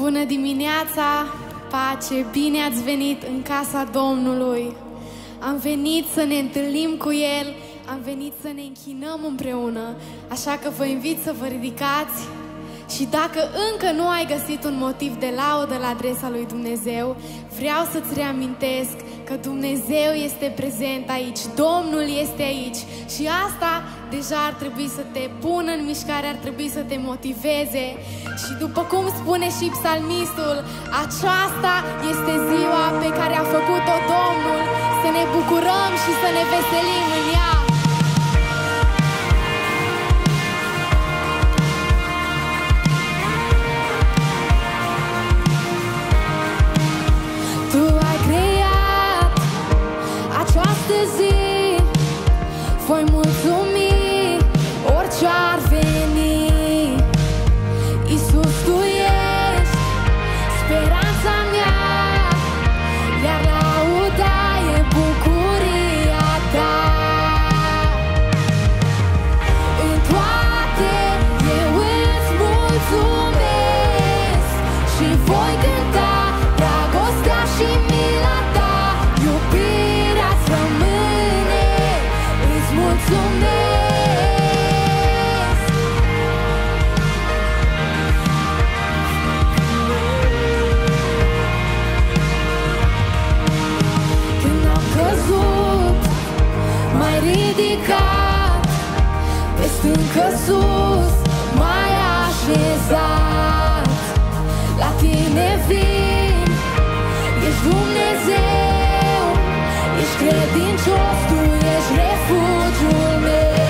Bună dimineața, pace, bine ați venit în casa Domnului. Am venit să ne întâlnim cu El, am venit să ne închinăm împreună, așa că vă invit să vă ridicați și dacă încă nu ai găsit un motiv de laudă la adresa lui Dumnezeu, vreau să-ți reamintesc că Dumnezeu este prezent aici, Domnul este aici și asta deja ar trebui să te pună în mișcare, ar trebui să te motiveze și după cum spune și psalmistul, aceasta este ziua pe care a făcut-o Domnul, să ne bucurăm și să ne veselim în ea. Voi mulțumi orice ar veni. Iisus, Tu ești speranța mea, iar lauda e bucuria Ta. În toate eu îți mulțumesc și voi cânta dragostea și mila Ta, iubirea-ți rămâne. Mulțumesc. Când am căzut, m-ai ridicat, pe stâncă sus m-ai așezat. La Tine vin, ești Dumnezeu, ești credincios, Tu ești refugiul meu.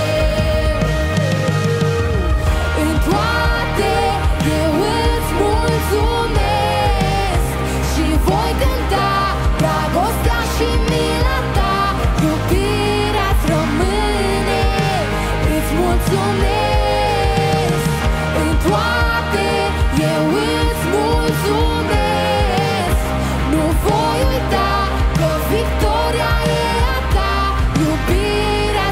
În toate eu îți mulțumesc și voi cânta dragostea și mila Ta, iubirea-ți rămâne. Îți mulțumesc. În toate eu îți mulțumesc. Nu voi uita că victoria e a Ta, iubirea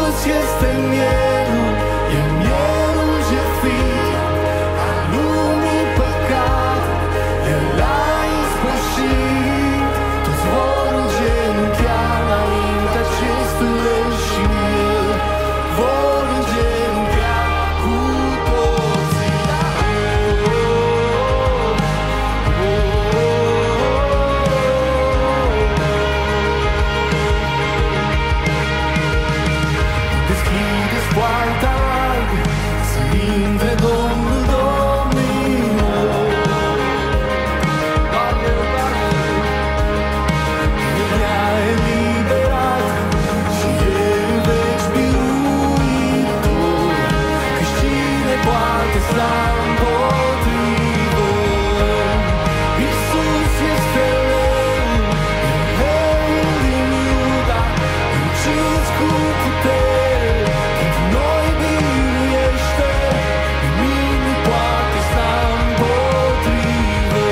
Iisus este mielul, e mielul jertfit al lumii păcat, El l-a ispășit. Toți vor îngenunchea înaintea acestuia și El vor îngenunchea cu toții. Deschideți poarta larg, să intre Domnul domnilor. Doar El, doar El, El ne-a eliberat și El în veci biruitor. Căci cine poate sta împotrivă? Iisus este Leul, e Leul din Iuda, încins cu putere, pentru noi biruiește. Nimic nu poate sta împotrivă.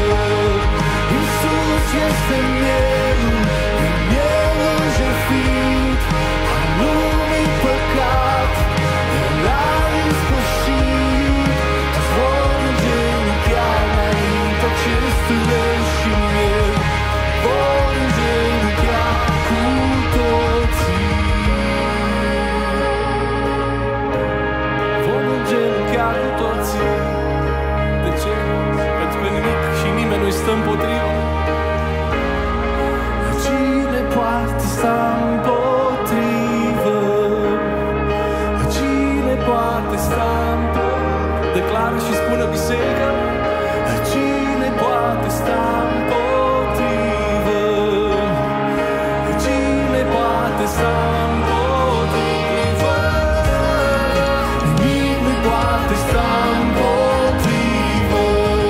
Iisus este mielul, e mielul jertfit al lumii păcat, El l-a ispășit. Toți vor îngenunchea înaintea acestuia și El vor îngenunchea cu toții. Vom îngenunchea cu toții. De ce? Pentru că nimic și nimeni nu-i stă împotrivă. Cine poate sta împotrivă? Cine poate sta împotrivă? Declară și spune biserica. Cine poate sta împotrivă? Cine poate sta împotrivă? Nimic nu poate sta împotrivă.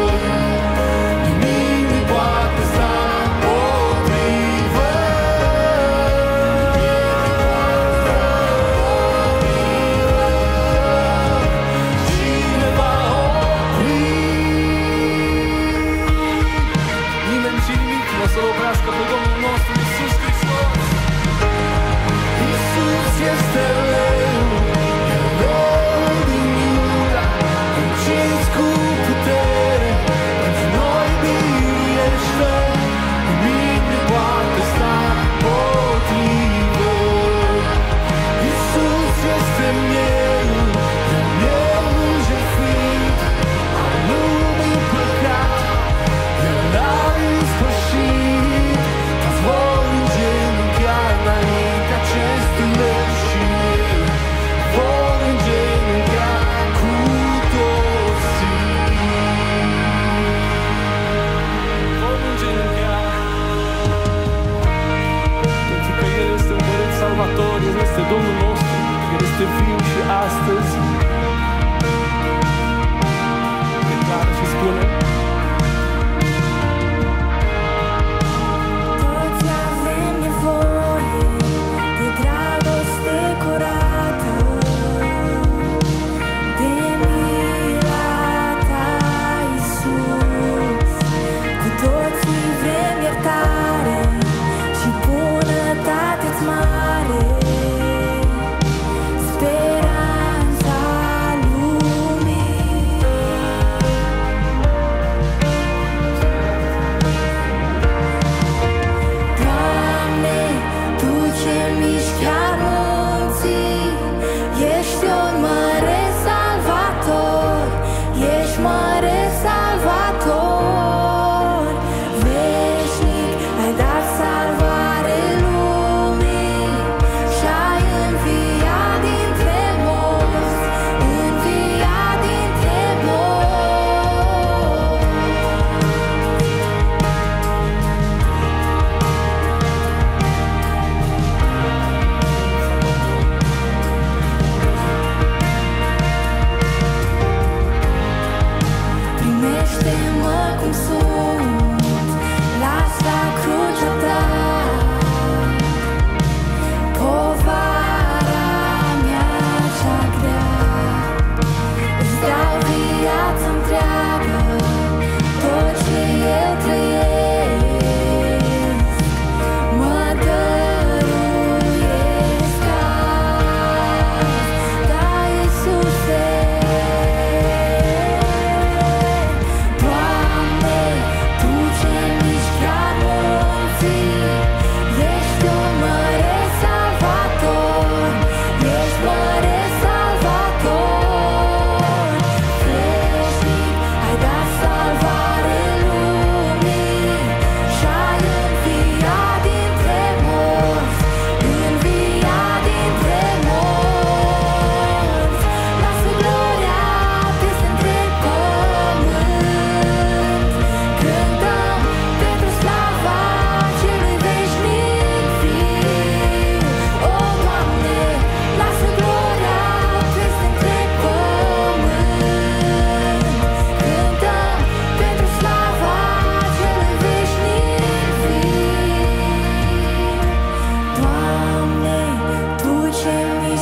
Nimic nu poate sta împotrivă. Cine va opri? Nimeni și nimic nu o să oprească pe Domnul nostru Iisus Hristos. Iisus este Leul, e Leul din Iuda, încins cu putere, pentru noi biruiește. Nimic nu poate sta împotrivă. Iisus este mielul, e mielul jertfit al lumii păcat, El l-a ispășit. Toți vor îngenunchea înaintea acestuia și El vor îngenunchea cu toții. Vor îngenunchea pentru că El este Împărat Salvator, El este Domnul nostru, El este viu și astăzi. Declară și spune. Toți avem nevoie de dragoste curată, de mila ta, Iisus. Cu toții vrem iertare și bunătate-ți mare, speranță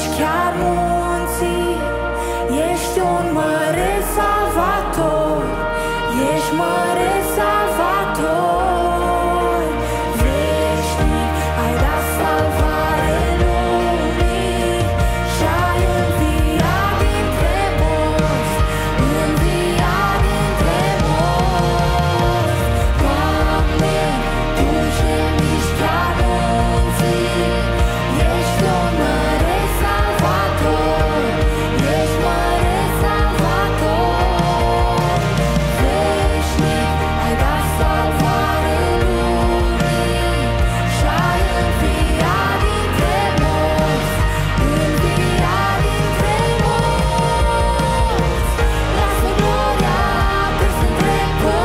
miști chiar munții. Ești un măreț salvator, ești măreț salvator. Veșnic ai dat salvare lumii și-ai înviat dintre morți, înviat dintre morți. Doamne, Tu ce miști chiar munții, ești un măreț salvator, ești măreț salvator. Veșnic ai dat salvare lumii și-ai înviat dintre morți, înviat dintre morți. Lasă gloria peste întreg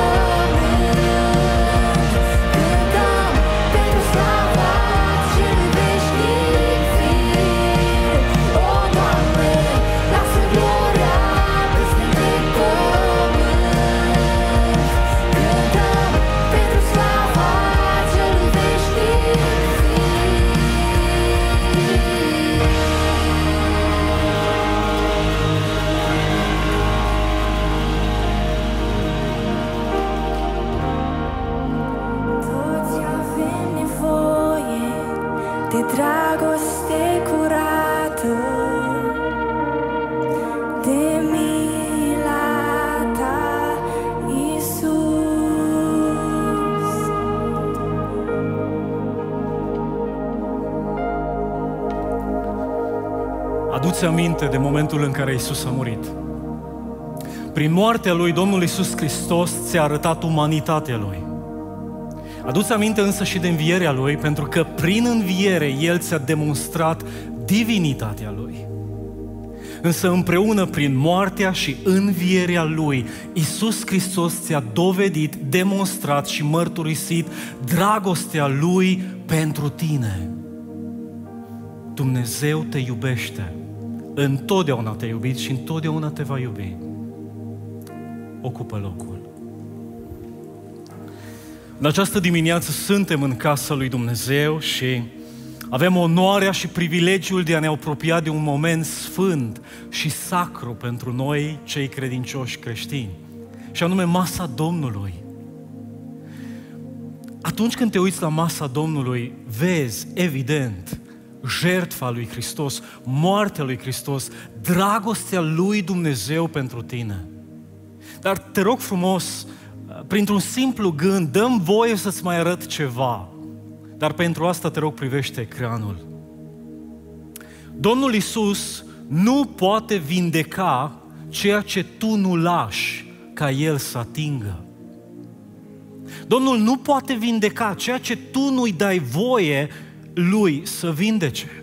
pământ, cântăm pentru slava Celui veșnic fir. O, Doamne, lasă gloria peste întreg pământ, cântăm pentru slava Celui veșnic Toți avem nevoie de dragoste curată, de mila Ta, Iisus. Adu-ți aminte de momentul în care Iisus a murit. Prin moartea Lui, Domnul Iisus Hristos ți-a arătat umanitatea Lui. Adu-ți aminte însă și de învierea Lui, pentru că prin înviere El ți-a demonstrat divinitatea Lui. Însă împreună prin moartea și învierea Lui, Iisus Hristos ți-a dovedit, demonstrat și mărturisit dragostea Lui pentru tine. Dumnezeu te iubește, întotdeauna te-a iubit și întotdeauna te va iubi. Ocupă locul. În această dimineață suntem în casa lui Dumnezeu și avem onoarea și privilegiul de a ne apropia de un moment sfânt și sacru pentru noi, cei credincioși creștini, și anume masa Domnului. Atunci când te uiți la masa Domnului, vezi, evident, jertfa lui Hristos, moartea lui Hristos, dragostea lui Dumnezeu pentru tine. Dar te rog frumos, printr-un simplu gând, dă-mi voie să-ți mai arăt ceva. Dar pentru asta te rog, privește ecranul. Domnul Iisus nu poate vindeca ceea ce tu nu lași ca El să atingă. Domnul nu poate vindeca ceea ce tu nu-i dai voie Lui să vindece.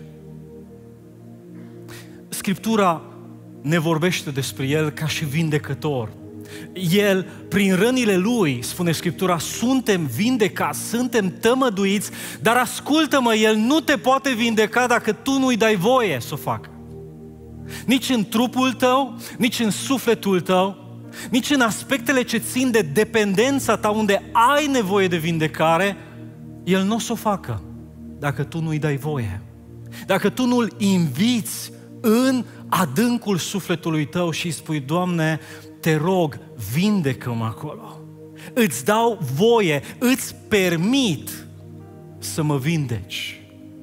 Scriptura ne vorbește despre El ca și vindecător. El, prin rănile Lui, spune Scriptura, suntem vindecați, suntem tămăduiți, dar ascultă-mă, El nu te poate vindeca dacă tu nu-i dai voie să o facă. Nici în trupul tău, nici în sufletul tău, nici în aspectele ce țin de dependența ta, unde ai nevoie de vindecare, El nu o să o facă dacă tu nu-i dai voie. Dacă tu nu-L inviți în adâncul sufletului tău și îi spui, Doamne, te rog, vindecă-mă acolo. Îți dau voie, îți permit să mă vindeci.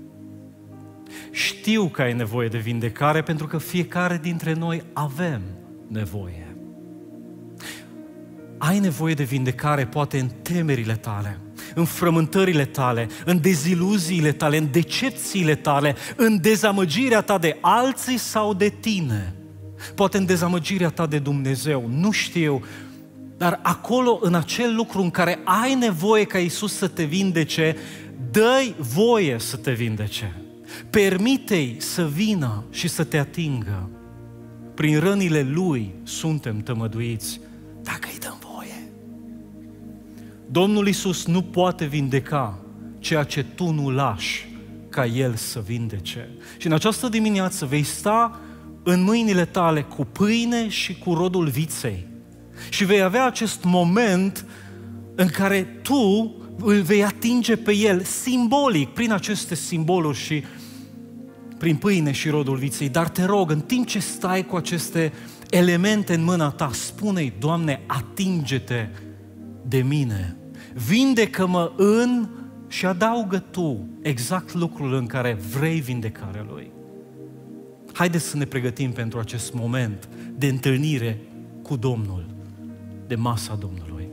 Știu că ai nevoie de vindecare pentru că fiecare dintre noi avem nevoie. Ai nevoie de vindecare poate în temerile tale, în frământările tale, în deziluziile tale, în decepțiile tale, în dezamăgirea ta de alții sau de tine. Poate în dezamăgirea ta de Dumnezeu, nu știu, dar acolo, în acel lucru în care ai nevoie ca Iisus să te vindece, dă-i voie să te vindece. Permite-i să vină și să te atingă. Prin rănile Lui suntem tămăduiți, dacă îi dăm voie. Domnul Iisus nu poate vindeca ceea ce tu nu lași ca El să vindece. Și în această dimineață vei sta în mâinile tale cu pâine și cu rodul viței. Și vei avea acest moment în care tu îl vei atinge pe El simbolic, prin aceste simboluri, și prin pâine și rodul viței, dar te rog, în timp ce stai cu aceste elemente în mâna ta, spune-i, Doamne, atinge-te de mine, vindecă-mă în, și adaugă tu exact lucrul în care vrei vindecarea Lui. Haideți să ne pregătim pentru acest moment de întâlnire cu Domnul, de masa Domnului.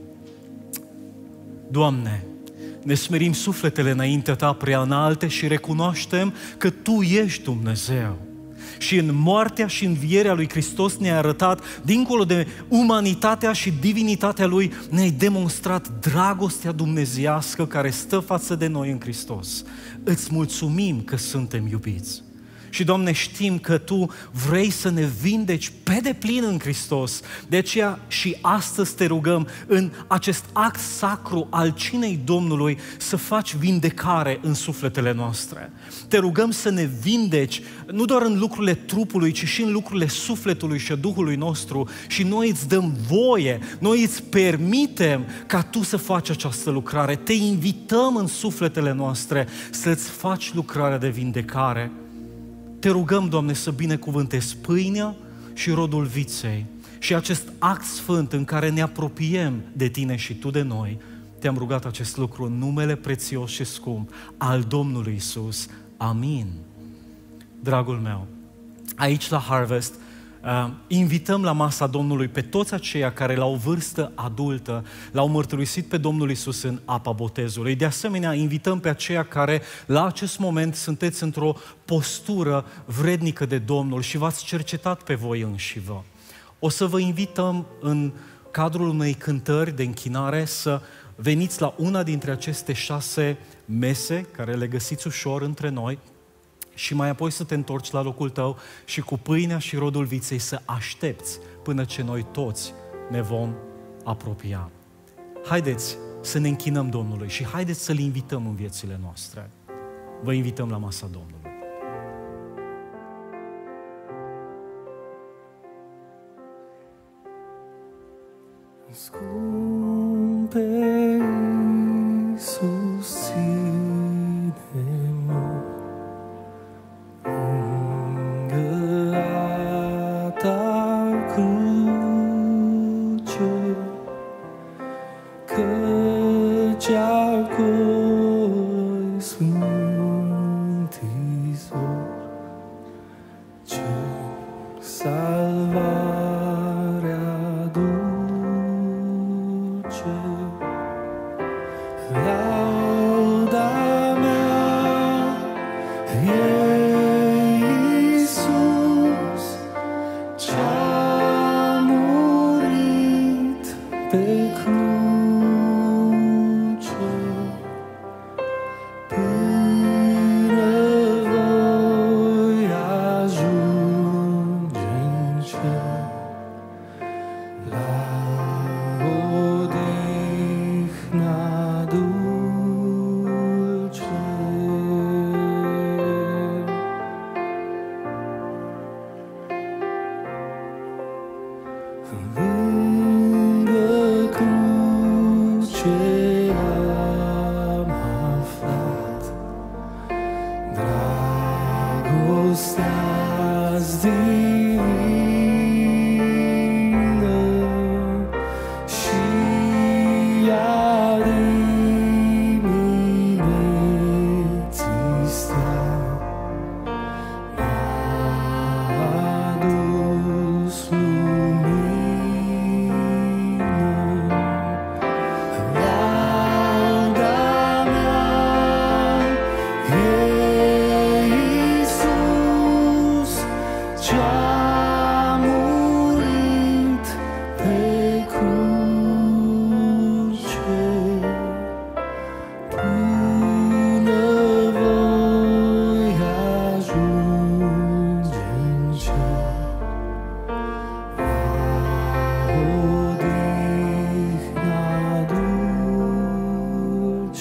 Doamne, ne smerim sufletele înaintea Ta prea înalte și recunoaștem că Tu ești Dumnezeu. Și în moartea și învierea lui Hristos ne-ai arătat, dincolo de umanitatea și divinitatea Lui, ne-ai demonstrat dragostea dumnezeiască care stă față de noi în Hristos. Îți mulțumim că suntem iubiți. Și, Doamne, știm că Tu vrei să ne vindeci pe deplin în Hristos. De aceea și astăzi te rugăm în acest act sacru al cinei Domnului să faci vindecare în sufletele noastre. Te rugăm să ne vindeci nu doar în lucrurile trupului, ci și în lucrurile sufletului și a Duhului nostru. Și noi îți dăm voie, noi îți permitem ca Tu să faci această lucrare. Te invităm în sufletele noastre să-ți faci lucrarea de vindecare. Te rugăm, Doamne, să binecuvântezi pâinea și rodul viței și acest act sfânt în care ne apropiem de Tine și Tu de noi. Te-am rugat acest lucru în numele prețios și scump al Domnului Iisus. Amin. Dragul meu, aici la Harvest invităm la masa Domnului pe toți aceia care la o vârstă adultă l-au mărturisit pe Domnul Iisus în apa botezului. De asemenea, invităm pe aceia care la acest moment sunteți într-o postură vrednică de Domnul și v-ați cercetat pe voi înșivă. O să vă invităm în cadrul unei cântări de închinare să veniți la una dintre aceste 6 mese care le găsiți ușor între noi și mai apoi să te întorci la locul tău și cu pâinea și rodul viței să aștepți până ce noi toți ne vom apropia. Haideți să ne închinăm Domnului și haideți să-L invităm în viețile noastre. Vă invităm la masa Domnului. Scumpe Iisus, ține-mă lângă a Ta cruce, căci acolo-i sfânt izvor, ce salvarea duce. Lauda mea e Iisus, ce-a murit pe cruce, până voi ajunge în cer, la odihna dulce. Lângă cruce am aflat dragostea-ți divină și ea dimineții stea mi-a adus lumină. Lauda mea e Iisus, ce-a murit pe cruce, până voi ajunge în cer, la odihna dulce.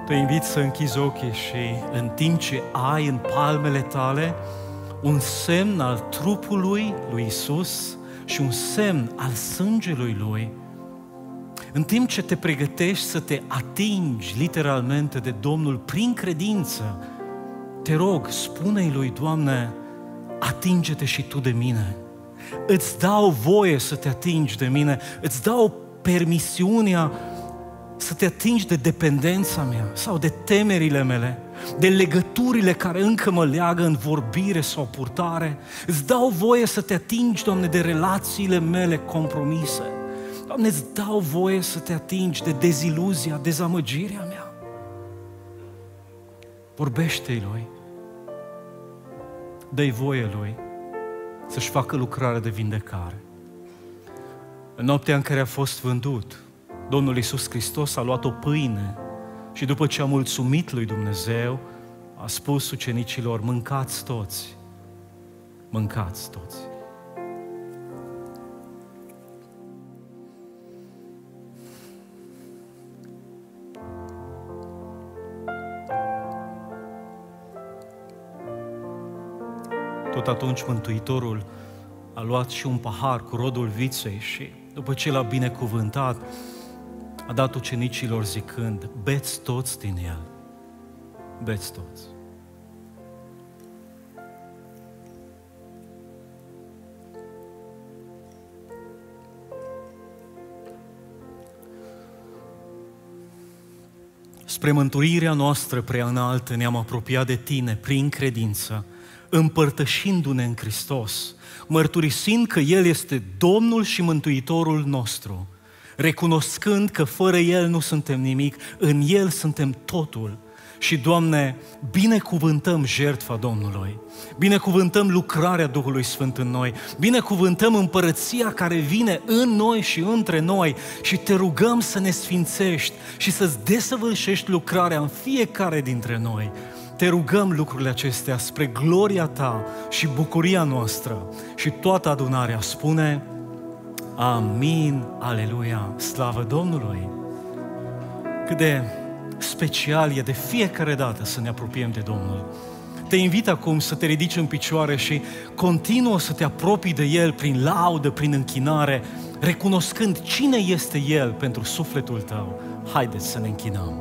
Te invit să închizi ochii și în timp ce ai în palmele tale un semn al trupului lui Iisus și un semn al sângelui Lui, în timp ce te pregătești să te atingi literalmente de Domnul prin credință, te rog, spune-i Lui: Doamne, atinge-te și Tu de mine. Îți dau voie să te atingi de mine, îți dau permisiunea să te atingi de dependența mea sau de temerile mele, de legăturile care încă mă leagă în vorbire sau purtare. Îți dau voie să te atingi, Doamne, de relațiile mele compromise. Doamne, îți dau voie să te atingi de deziluzia, dezamăgirea mea. Vorbește-i Lui. Dă-i voie Lui să-și facă lucrarea de vindecare. În noaptea în care a fost vândut, Domnul Iisus Hristos a luat o pâine și după ce a mulțumit lui Dumnezeu, a spus ucenicilor: mâncați toți, mâncați toți. Tot atunci Mântuitorul a luat și un pahar cu rodul viței și după ce l-a binecuvântat, a dat ucenicilor zicând: beți toți din el, beți toți. Spre mântuirea noastră prea înaltă ne-am apropiat de Tine prin credință, împărtășindu-ne în Hristos, mărturisind că El este Domnul și Mântuitorul nostru, recunoscând că fără El nu suntem nimic, în El suntem totul. Și, Doamne, binecuvântăm jertfa Domnului, binecuvântăm lucrarea Duhului Sfânt în noi, binecuvântăm împărăția care vine în noi și între noi și Te rugăm să ne sfințești și să-ți desăvârșești lucrarea în fiecare dintre noi. Te rugăm lucrurile acestea spre gloria Ta și bucuria noastră. Și toată adunarea spune: amin, aleluia, slavă Domnului! Cât de special e de fiecare dată să ne apropiem de Domnul. Te invit acum să te ridici în picioare și continuă să te apropii de El prin laudă, prin închinare, recunoscând cine este El pentru sufletul tău. Haideți să ne închinăm!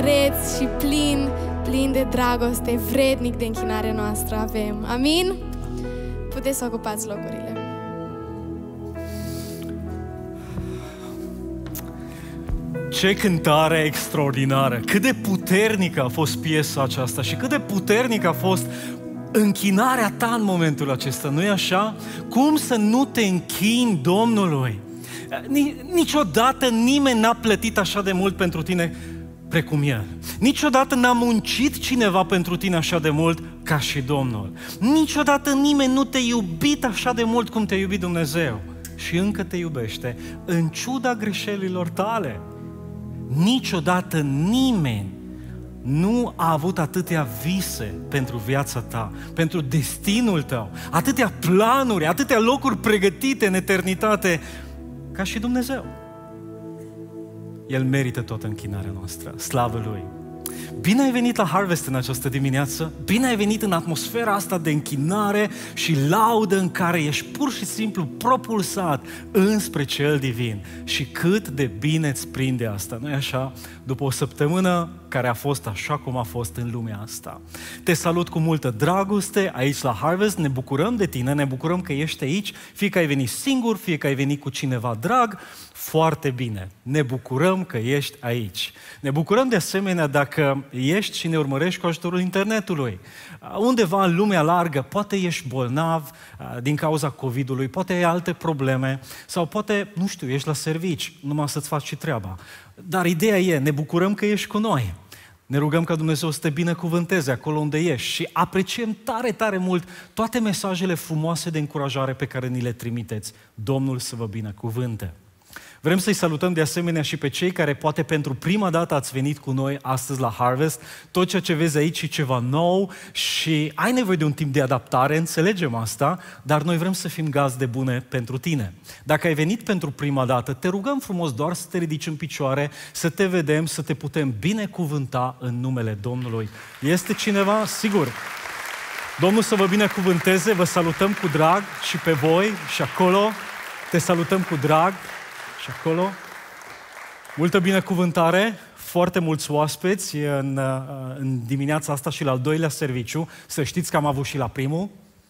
măreț și plin de dragoste, vrednic de închinare noastră avem. Amin? Puteți să ocupați locurile. Ce cântare extraordinară! Cât de puternică a fost piesa aceasta și cât de puternică a fost închinarea ta în momentul acesta, nu-i așa? Cum să nu te închini Domnului? Niciodată nimeni n-a plătit așa de mult pentru tine precum El. Niciodată n-a muncit cineva pentru tine așa de mult ca și Domnul. Niciodată nimeni nu te-a iubit așa de mult cum te-a iubit Dumnezeu. Și încă te iubește, în ciuda greșelilor tale. Niciodată nimeni nu a avut atâtea vise pentru viața ta, pentru destinul tău, atâtea planuri, atâtea locuri pregătite în eternitate, ca și Dumnezeu. El merită toată închinarea noastră, slavă Lui. Bine ai venit la Harvest în această dimineață, bine ai venit în atmosfera asta de închinare și laudă în care ești pur și simplu propulsat înspre Cel Divin. Și cât de bine îți prinde asta, nu-i așa? După o săptămână care a fost așa cum a fost în lumea asta. Te salut cu multă dragoste aici la Harvest, ne bucurăm de tine, ne bucurăm că ești aici, fie că ai venit singur, fie că ai venit cu cineva drag, foarte bine. Ne bucurăm că ești aici. Ne bucurăm de asemenea dacă ești și ne urmărești cu ajutorul internetului. Undeva în lumea largă, poate ești bolnav din cauza COVID-ului, poate ai alte probleme sau poate, nu știu, ești la servici, numai să-ți faci și treaba. Dar ideea e, ne bucurăm că ești cu noi. Ne rugăm ca Dumnezeu să te binecuvânteze acolo unde ești și apreciem tare, tare mult toate mesajele frumoase de încurajare pe care ni le trimiteți. Domnul să vă binecuvânte. Vrem să-i salutăm de asemenea și pe cei care poate pentru prima dată ați venit cu noi astăzi la Harvest. Tot ceea ce vezi aici e ceva nou și ai nevoie de un timp de adaptare, înțelegem asta, dar noi vrem să fim gazde bune pentru tine. Dacă ai venit pentru prima dată, te rugăm frumos doar să te ridici în picioare, să te vedem, să te putem binecuvânta în numele Domnului. Este cineva? Sigur. Domnul să vă binecuvânteze, vă salutăm cu drag și pe voi și acolo. Te salutăm cu drag. Și acolo, multă binecuvântare, foarte mulți oaspeți în dimineața asta și la al doilea serviciu. Să știți că am avut și la primul.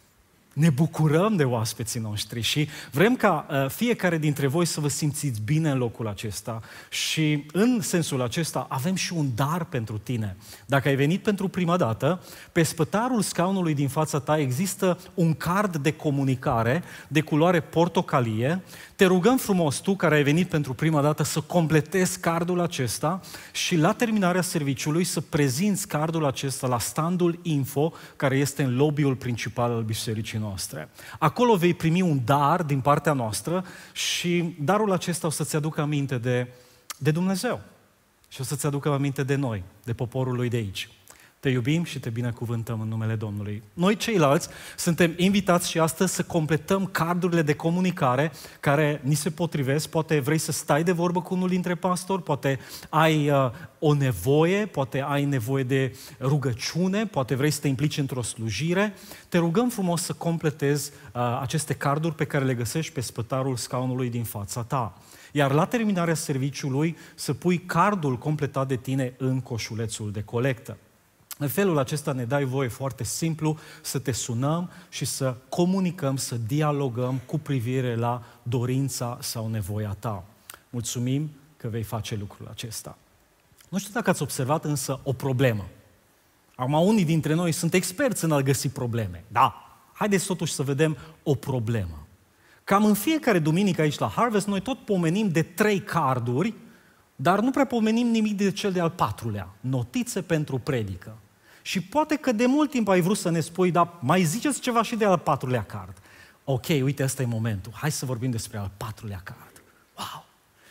Ne bucurăm de oaspeții noștri și vrem ca fiecare dintre voi să vă simțiți bine în locul acesta și în sensul acesta avem și un dar pentru tine. Dacă ai venit pentru prima dată, pe spătarul scaunului din fața ta există un card de comunicare de culoare portocalie. Te rugăm frumos, tu care ai venit pentru prima dată, să completezi cardul acesta și la terminarea serviciului să prezinți cardul acesta la standul info care este în lobby-ul principal al bisericii noastre. Acolo vei primi un dar din partea noastră și darul acesta o să-ți aducă aminte de Dumnezeu și o să-ți aducă aminte de noi, de poporul Lui de aici. Te iubim și te binecuvântăm în numele Domnului. Noi ceilalți suntem invitați și astăzi să completăm cardurile de comunicare care ni se potrivesc. Poate vrei să stai de vorbă cu unul dintre pastori, poate ai o nevoie, poate ai nevoie de rugăciune, poate vrei să te implici într-o slujire. Te rugăm frumos să completezi aceste carduri pe care le găsești pe spătarul scaunului din fața ta. Iar la terminarea serviciului să pui cardul completat de tine în coșulețul de colectă. În felul acesta ne dai voie foarte simplu să te sunăm și să comunicăm, să dialogăm cu privire la dorința sau nevoia ta. Mulțumim că vei face lucrul acesta. Nu știu dacă ați observat însă o problemă. Acum, unii dintre noi sunt experți în a găsi probleme. Da, haideți totuși să vedem o problemă. Cam în fiecare duminică aici la Harvest noi tot pomenim de 3 carduri, dar nu prea pomenim nimic de cel de-al 4-lea, notițe pentru predică. Și poate că de mult timp ai vrut să ne spui, dar mai ziceți ceva și de al 4-lea card. Ok, uite, ăsta e momentul. Hai să vorbim despre al 4-lea card. Wow!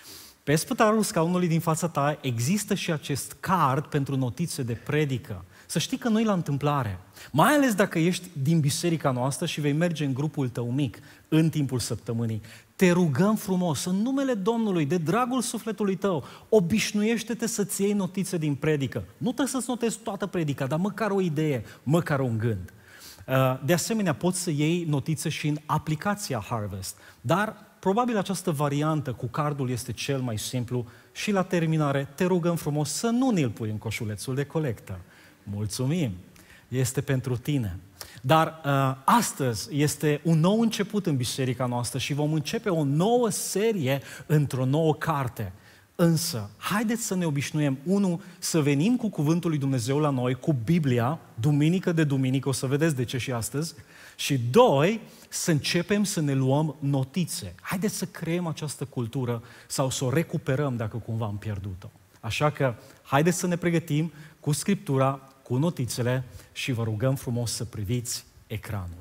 Pe spătarul scaunului din fața ta există și acest card pentru notițe de predică. Să știi că nu-i la întâmplare. Mai ales dacă ești din biserica noastră și vei merge în grupul tău mic în timpul săptămânii. Te rugăm frumos, în numele Domnului, de dragul sufletului tău, obișnuiește-te să-ți iei notițe din predică. Nu trebuie să-ți notezi toată predica, dar măcar o idee, măcar un gând. De asemenea, poți să iei notițe și în aplicația Harvest, dar probabil această variantă cu cardul este cel mai simplu și la terminare te rugăm frumos să nu ne-l pui în coșulețul de colectă. Mulțumim! Este pentru tine. Dar astăzi este un nou început în biserica noastră și vom începe o nouă serie într-o nouă carte. Însă, haideți să ne obișnuiem, unu, să venim cu Cuvântul lui Dumnezeu la noi, cu Biblia, duminică de duminică, o să vedeți de ce și astăzi, și doi, să începem să ne luăm notițe. Haideți să creăm această cultură sau să o recuperăm dacă cumva am pierdut-o. Așa că, haideți să ne pregătim cu Scriptura, cu notițele și vă rugăm frumos să priviți ecranul.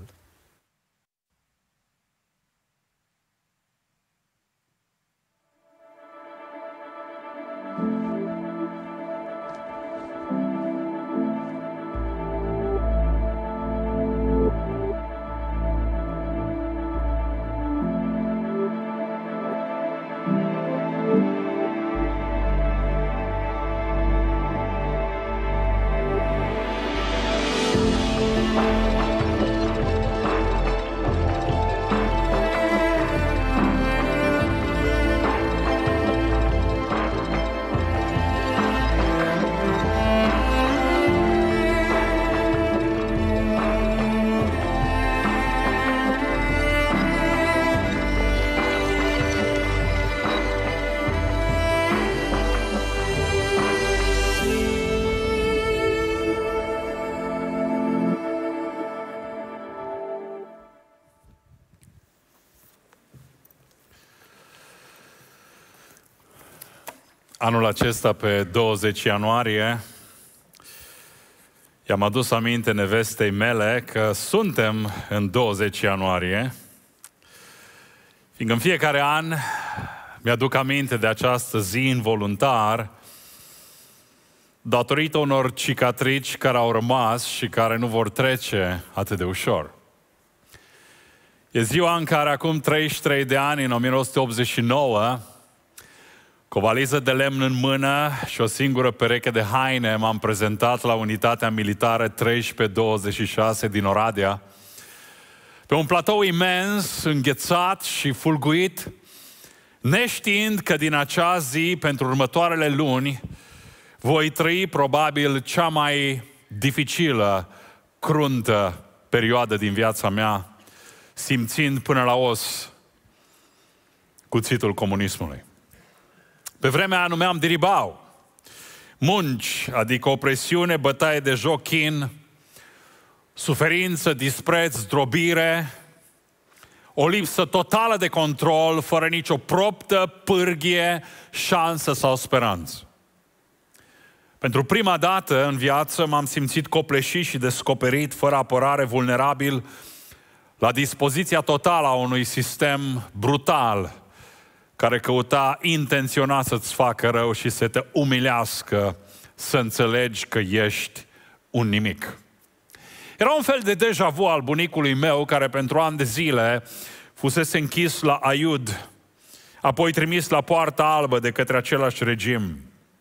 Anul acesta, pe 20 ianuarie, i-am adus aminte nevestei mele că suntem în 20 ianuarie, fiindcă în fiecare an mi-aduc aminte de această zi involuntar, datorită unor cicatrici care au rămas și care nu vor trece atât de ușor. E ziua în care acum 33 de ani, în 1989, cu o valiză de lemn în mână și o singură pereche de haine, m-am prezentat la unitatea militară 1326 din Oradea, pe un platou imens, înghețat și fulguit, neștiind că din acea zi, pentru următoarele luni, voi trăi probabil cea mai dificilă, cruntă perioadă din viața mea, simțind până la os cuțitul comunismului. Pe vremea aia numeam diribau. Munci, adică opresiune, bătaie de joc, chin, suferință, dispreț, zdrobire, o lipsă totală de control, fără nicio proptă, pârghie, șansă sau speranță. Pentru prima dată în viață m-am simțit copleșit și descoperit, fără apărare, vulnerabil, la dispoziția totală a unui sistem brutal, care căuta intenționat să-ți facă rău și să te umilească, să înțelegi că ești un nimic. Era un fel de deja vu al bunicului meu, care pentru ani de zile fusese închis la Aiud, apoi trimis la Poarta Albă de către același regim.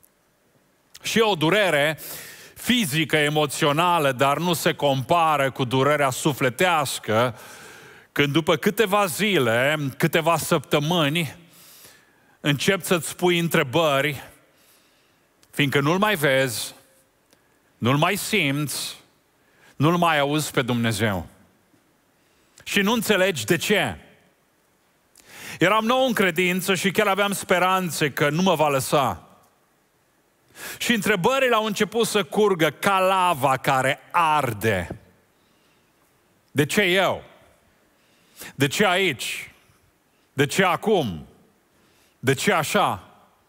Și o durere fizică, emoțională, dar nu se compară cu durerea sufletească, când după câteva zile, câteva săptămâni, începi să-ți pui întrebări, fiindcă nu-L mai vezi, nu-L mai simți, nu-L mai auzi pe Dumnezeu. Și nu înțelegi de ce. Eram nou în credință și chiar aveam speranțe că nu mă va lăsa. Și întrebările au început să curgă ca lava care arde. De ce eu? De ce aici? De ce acum? De ce așa?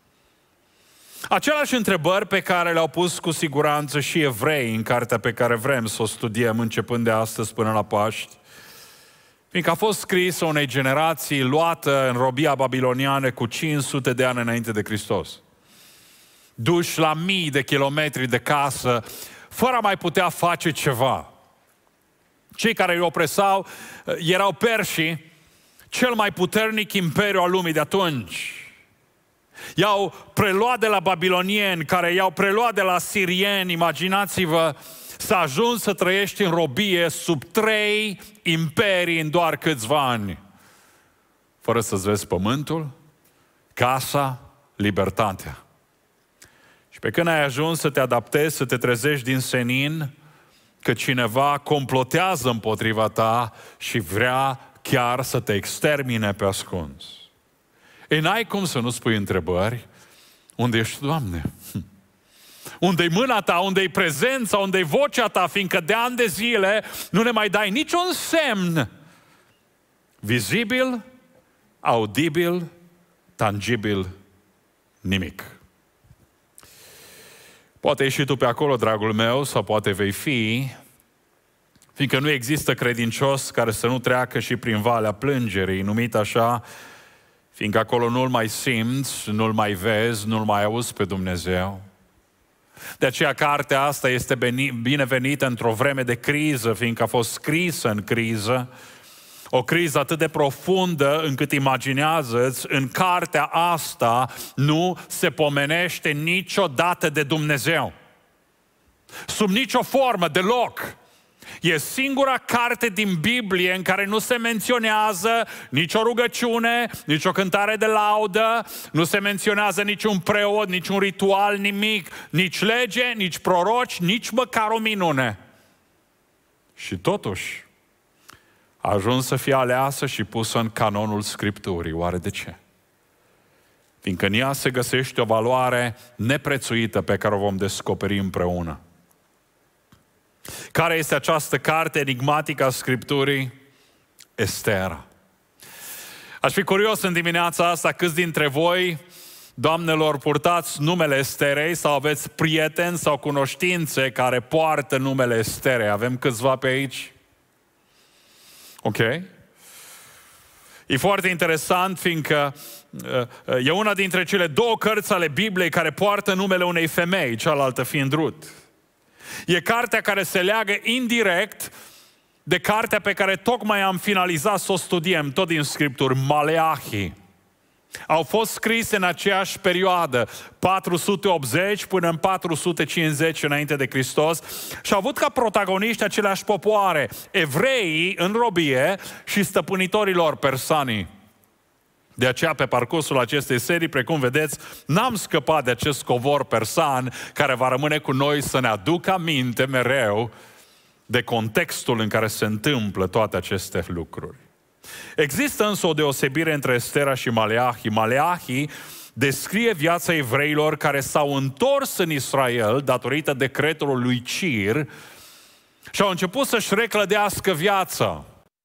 Aceleași întrebări pe care le-au pus cu siguranță și evrei în cartea pe care vrem să o studiem începând de astăzi până la Paști, fiindcă a fost scrisă unei generații luată în robia babiloniană cu 500 de ani înainte de Hristos. Duși la mii de kilometri de casă, fără a mai putea face ceva. Cei care îi opresau erau perșii, cel mai puternic imperiu al lumii de atunci. I-au preluat de la babilonieni, care i-au preluat de la sirieni. Imaginați-vă să ajungi să trăiești în robie sub 3 imperii în doar câțiva ani, fără să-ți vezi pământul, casa, libertatea. Și pe când ai ajuns să te adaptezi, să te trezești din senin, că cineva complotează împotriva ta și vrea chiar să te extermine pe ascuns. Ei, n-ai cum să nu spui întrebări. Unde ești, Doamne? Unde-i mâna ta, unde-i prezența, unde-i vocea ta, fiindcă de ani de zile nu ne mai dai niciun semn vizibil, audibil, tangibil, nimic. Poate ești și tu pe acolo, dragul meu, sau poate vei fi, fiindcă nu există credincios care să nu treacă și prin valea plângerii, numit așa, fiindcă acolo nu-L mai simți, nu-L mai vezi, nu-L mai auzi pe Dumnezeu. De aceea cartea asta este binevenită într-o vreme de criză, fiindcă a fost scrisă în criză, o criză atât de profundă încât imaginează-ți, în cartea asta nu se pomenește niciodată de Dumnezeu. Sub nicio formă, deloc. E singura carte din Biblie în care nu se menționează nicio rugăciune, nicio cântare de laudă, nu se menționează niciun preot, niciun ritual, nimic, nici lege, nici proroci, nici măcar o minune. Și totuși a ajuns să fie aleasă și pusă în canonul Scripturii. Oare de ce? Fiindcă în ea se găsește o valoare neprețuită pe care o vom descoperi împreună. Care este această carte enigmatică a Scripturii? Estera. Aș fi curios în dimineața asta câți dintre voi, doamnelor, purtați numele Esterei sau aveți prieteni sau cunoștințe care poartă numele Esterei. Avem câțiva pe aici? Ok? E foarte interesant, fiindcă e una dintre cele două cărți ale Bibliei care poartă numele unei femei, cealaltă fiind Rut. E cartea care se leagă indirect de cartea pe care tocmai am finalizat să o studiem, tot din Scripturi, Maleahi. Au fost scrise în aceeași perioadă, 480 până în 450 înainte de Hristos, și au avut ca protagoniști aceleași popoare, evreii în robie și stăpânitorii lor, persanii. De aceea, pe parcursul acestei serii, precum vedeți, n-am scăpat de acest covor persan care va rămâne cu noi să ne aducă aminte mereu de contextul în care se întâmplă toate aceste lucruri. Există însă o deosebire între Estera și Maleahi. Maleahi descrie viața evreilor care s-au întors în Israel datorită decretului lui Cir și au început să-și reclădească viața.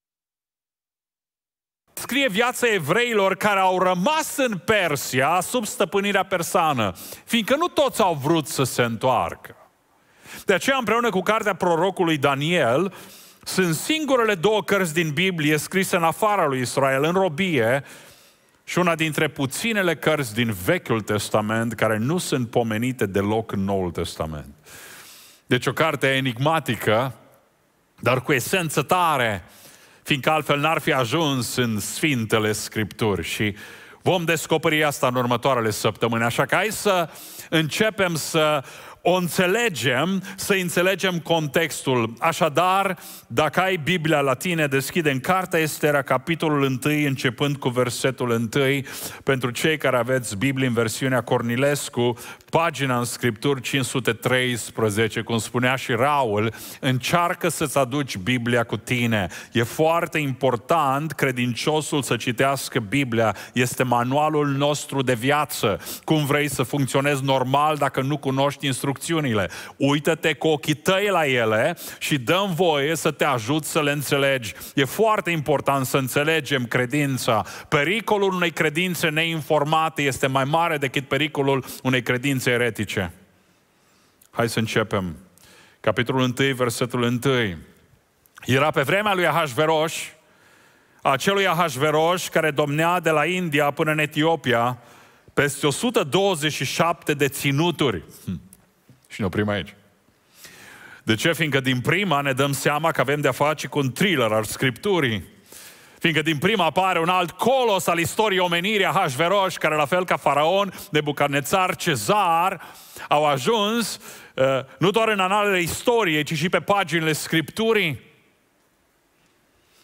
Scrie viața evreilor care au rămas în Persia sub stăpânirea persană, fiindcă nu toți au vrut să se întoarcă. De aceea, împreună cu cartea prorocului Daniel, sunt singurele două cărți din Biblie scrise în afara lui Israel, în robie, și una dintre puținele cărți din Vechiul Testament care nu sunt pomenite deloc în Noul Testament. Deci o carte enigmatică, dar cu esență tare, fiindcă altfel n-ar fi ajuns în Sfintele Scripturi, și vom descoperi asta în următoarele săptămâni. Așa că hai să începem să o înțelegem, să înțelegem contextul. Așadar, dacă ai Biblia la tine, deschide în Cartea Estera, capitolul 1, începând cu versetul 1, pentru cei care aveți Biblie în versiunea Cornilescu, pagina în Scripturi 513, cum spunea și Raul, încearcă să-ți aduci Biblia cu tine. E foarte important credinciosul să citească Biblia. Este manualul nostru de viață. Cum vrei să funcționezi normal dacă nu cunoști instrucțiunile? Uită-te cu ochii tăi la ele și dă-mi voie să te ajut să le înțelegi. E foarte important să înțelegem credința. Pericolul unei credințe neinformate este mai mare decât pericolul unei credințe eretice. Hai să începem. Capitolul 1, versetul 1. Era pe vremea lui Ahasveros, acelui Ahasveros care domnea de la India până în Etiopia, peste 127 de ținuturi. Și ne oprim aici. De ce? Fiindcă din prima ne dăm seama că avem de-a face cu un thriller al Scripturii. Fiindcă din prima apare un alt colos al istoriei omenirii, Ahasveros, care la fel ca Faraon, Nebucadnețar, Cezar, au ajuns nu doar în analele istoriei, ci și pe paginile Scripturii.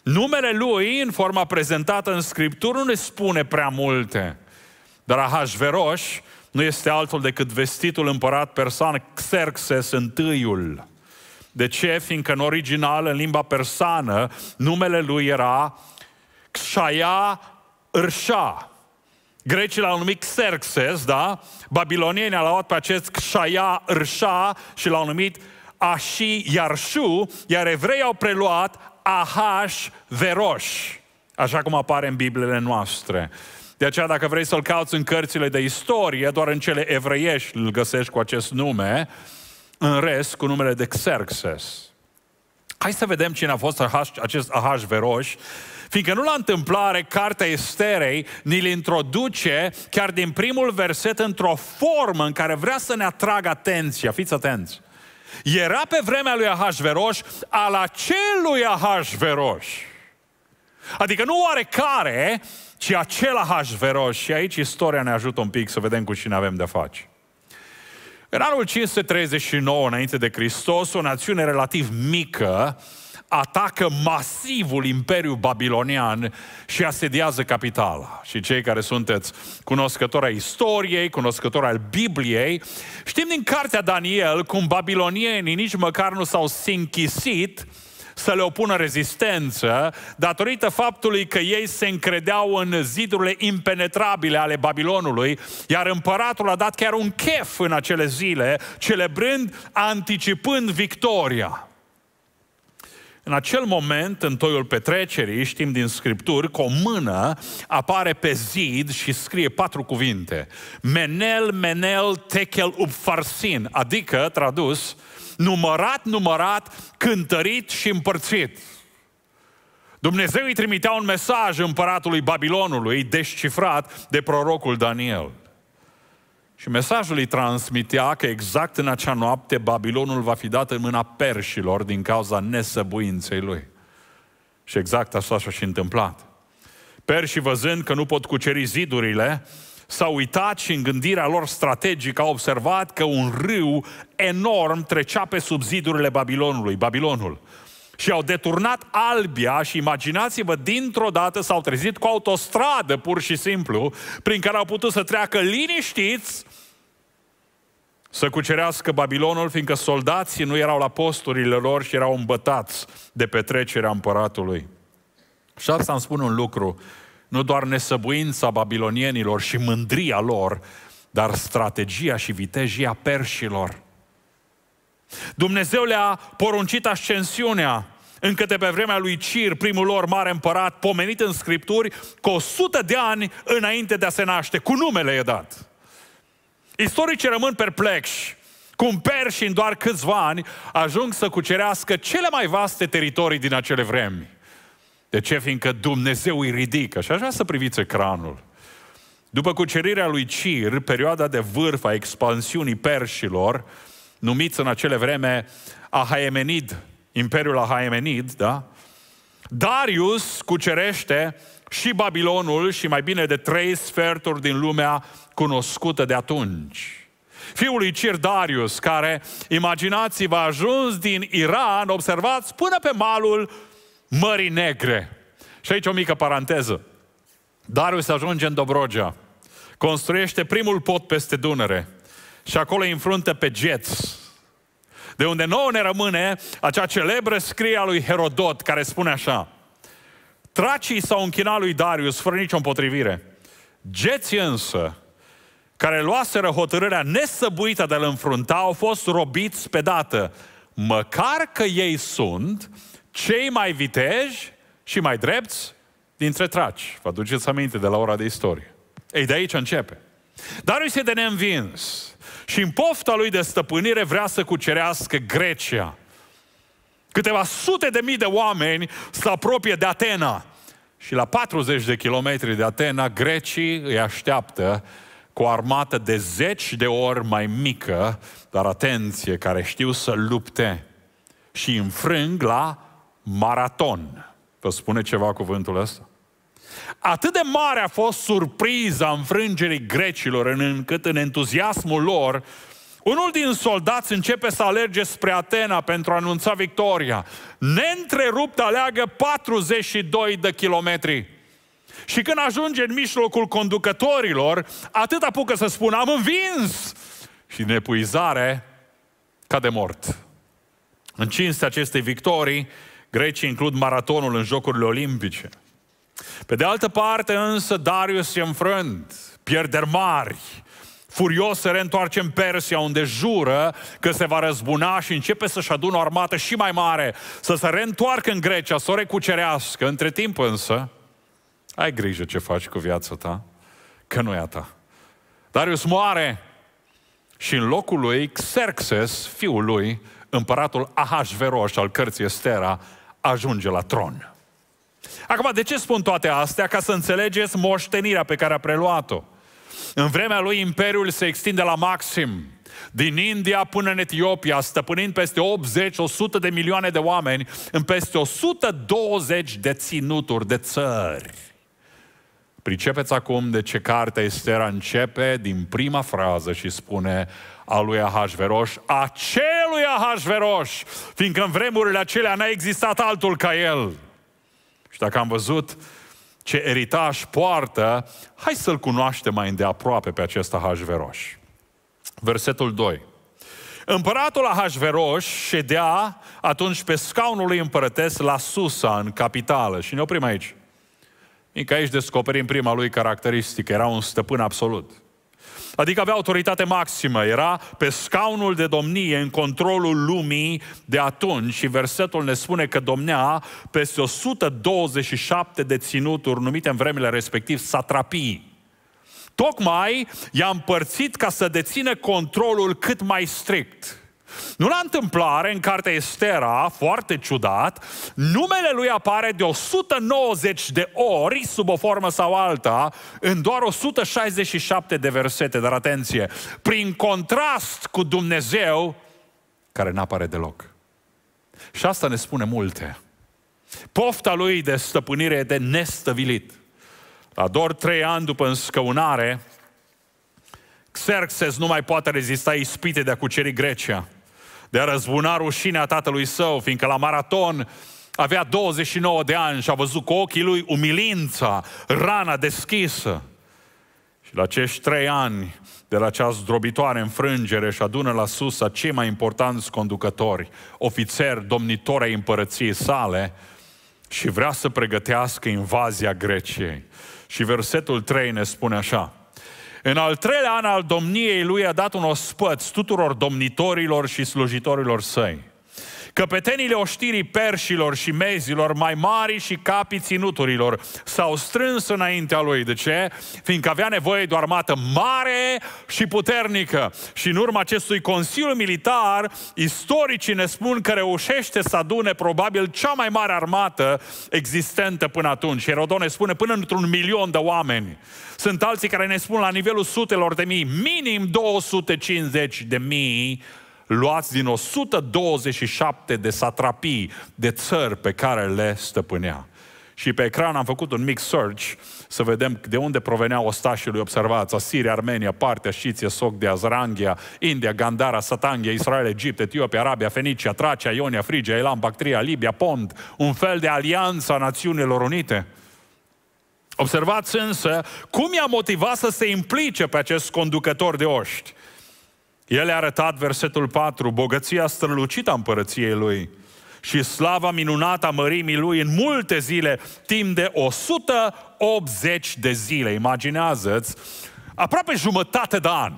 Numele lui, în forma prezentată în Scriptură, nu ne spune prea multe. Dar Ahasveros nu este altul decât vestitul împărat persan Xerxes I. De ce? Fiindcă în original, în limba persană, numele lui era Kshaia Irsha. Grecii l-au numit Xerxes, da? Babilonienii l-au luat pe acest Kshaia Irsha și l-au numit Ashi Yarshu, iar evreii au preluat Ahasveros, așa cum apare în Bibliile noastre. De aceea, dacă vrei să-l cauți în cărțile de istorie, doar în cele evreiești îl găsești cu acest nume, în rest cu numele de Xerxes. Hai să vedem cine a fost acest Ahasveros, fiindcă nu la întâmplare, cartea Esterei ni-l introduce chiar din primul verset într-o formă în care vrea să ne atragă atenția. Fiți atenți! Era pe vremea lui Ahasveros al acelui Ahasveros. Adică nu oarecare, ci acel Ahasveros. Și aici istoria ne ajută un pic să vedem cu cine avem de-a face. În anul 539 înainte de Hristos, o națiune relativ mică atacă masivul Imperiu Babilonian și asediază capitala. Și cei care sunteți cunoscători ai istoriei, cunoscători al Bibliei, știm din cartea Daniel cum babilonienii nici măcar nu s-au sinchisit să le opună rezistență, datorită faptului că ei se încredeau în zidurile impenetrabile ale Babilonului, iar împăratul a dat chiar un chef în acele zile, celebrând, anticipând victoria. În acel moment, în toiul petrecerii, știm din Scripturi că o mână apare pe zid și scrie 4 cuvinte. Menel, menel, tekel, upfarsin, adică, tradus, numărat, cântărit și împărțit. Dumnezeu îi trimitea un mesaj împăratului Babilonului, descifrat de prorocul Daniel. Și mesajul îi transmitea că exact în acea noapte Babilonul va fi dat în mâna perșilor din cauza nesăbuinței lui. Și exact așa s-a și întâmplat. Perșii, văzând că nu pot cuceri zidurile, s-au uitat și în gândirea lor strategică au observat că un râu enorm trecea pe sub zidurile Babilonului, Babilonul. Și au deturnat Albia și imaginați-vă, dintr-o dată s-au trezit cu autostradă, pur și simplu, prin care au putut să treacă liniștiți să cucerească Babilonul, fiindcă soldații nu erau la posturile lor și erau îmbătați de petrecerea împăratului. Și asta îmi spune un lucru, nu doar nesăbuința babilonienilor și mândria lor, dar strategia și vitejia perșilor. Dumnezeu le-a poruncit ascensiunea încă de pe vremea lui Cir, primul lor mare împărat, pomenit în Scripturi, cu 100 de ani înainte de a se naște, cu numele e dat. Istoricii rămân perplexi cum perșii în doar câțiva ani ajung să cucerească cele mai vaste teritorii din acele vremi. De ce? Fiindcă Dumnezeu îi ridică. Și aș vrea să priviți ecranul. După cucerirea lui Cir, perioada de vârf a expansiunii perșilor, numiți în acele vreme Ahaemenid, Imperiul Ahaemenid, da? Darius cucerește și Babilonul și mai bine de 3 sferturi din lumea cunoscută de atunci. Fiul lui Cir, Darius, care, imaginați-vă, a ajuns din Iran, observați, până pe malul Mării Negre. Și aici o mică paranteză. Darius ajunge în Dobrogea, construiește primul pod peste Dunăre și acolo îi înfruntă pe geți. De unde nouă ne rămâne acea celebră scrie a lui Herodot, care spune așa: tracii s-au închinat lui Darius fără nicio împotrivire. Geții însă, care luaseră hotărârea nesăbuită de a-l înfrunta, au fost robiți pe dată, măcar că ei sunt cei mai viteji și mai drepți dintre traci. Vă aduceți aminte de la ora de istorie. Ei, de aici începe. Darius e de neînvins și în pofta lui de stăpânire vrea să cucerească Grecia. Câteva sute de mii de oameni se apropie de Atena și la 40 de kilometri de Atena, grecii îi așteaptă cu o armată de 10 de ori mai mică, dar atenție, care știu să lupte și înfrâng la maraton. Vă spune ceva cuvântul ăsta? Atât de mare a fost surpriza înfrângerii grecilor, încât în entuziasmul lor Unul din soldați începe să alerge spre Atena pentru a anunța victoria. Neîntrerupt aleagă 42 de kilometri. Și când ajunge în mijlocul conducătorilor, atât apucă să spună, am învins! Și în epuizare cade mort. În cinstea acestei victorii, grecii includ maratonul în Jocurile Olimpice. Pe de altă parte însă, Darius e înfrânt, pierderi mari. Furios se reîntoarce în Persia, unde jură că se va răzbuna și începe să-și adună o armată și mai mare, să se reîntoarcă în Grecia, să o recucerească. Între timp însă, ai grijă ce faci cu viața ta, că nu e a ta. Darius moare și în locul lui Xerxes, fiul lui, împăratul Ahasveros al cărții Estera, ajunge la tron. Acum, de ce spun toate astea? Ca să înțelegeți moștenirea pe care a preluat-o. În vremea lui, imperiul se extinde la maxim, din India până în Etiopia, stăpânind peste 80-100 de milioane de oameni în peste 120 de ținuturi, de țări. Pricepeți acum de ce cartea Estera începe din prima frază și spune a lui Ahasveros, acelui Ahasveros, fiindcă în vremurile acelea n-a existat altul ca el. Și dacă am văzut ce eritaj poartă, hai să-l cunoaștem mai îndeaproape pe acest Ahasveros. Versetul 2. Împăratul Ahasveros ședea atunci pe scaunul lui împărătesc la Susa, în capitală. Și ne oprim aici. Fiindcă aici descoperim prima lui caracteristică. Era un stăpân absolut. Adică avea autoritate maximă. Era pe scaunul de domnie, în controlul lumii de atunci. Și versetul ne spune că domnea peste 127 de ținuturi, numite în vremile respectiv satrapii. Tocmai i-a împărțit ca să dețină controlul cât mai strict. Nu la întâmplare, în cartea Estera, foarte ciudat, numele lui apare de 190 de ori, sub o formă sau alta, în doar 167 de versete. Dar atenție, prin contrast cu Dumnezeu, care n-apare deloc. Și asta ne spune multe. Pofta lui de stăpânire e de nestăvilit. La doar 3 ani după înscăunare, Xerxes nu mai poate rezista ispite de a cuceri Grecia, de a răzbuna rușinea tatălui său, fiindcă la maraton avea 29 de ani și a văzut cu ochii lui umilința, rana deschisă. Și la acești 3 ani de la acea zdrobitoare înfrângere și adună la Susa cei mai importanți conducători, ofițeri, domnitori ai împărăției sale și vrea să pregătească invazia Greciei. Și versetul 3 ne spune așa: în al 3-lea an al domniei lui a dat un ospăț tuturor domnitorilor și slujitorilor săi. Căpetenile oștirii perșilor și mezilor, mai mari și capii ținuturilor, s-au strâns înaintea lui. De ce? Fiindcă avea nevoie de o armată mare și puternică. Și în urma acestui consiliu militar, istoricii ne spun că reușește să adune probabil cea mai mare armată existentă până atunci. Herodot ne spune până într-1 milion de oameni. Sunt alții care ne spun la nivelul sutelor de mii, minim 250 de mii, luați din 127 de satrapii, de țări pe care le stăpânea. Și pe ecran am făcut un mic search să vedem de unde proveneau ostașii lui. Observați: Asiria, Armenia, Partia, Sciția, Sogdia, Zaranghia, India, Gandhara, Satanghia, Israel, Egipt, Etiopia, Arabia, Fenicia, Tracia, Ionia, Frigia, Elam, Bactria, Libia, Pont, un fel de alianță a Națiunilor Unite. Observați însă cum i-a motivat să se implice pe acest conducător de oști. El a arătat, versetul 4, bogăția strălucită a împărăției lui și slava minunată a mărimii lui în multe zile, timp de 180 de zile. Imaginează-ți, aproape jumătate de an.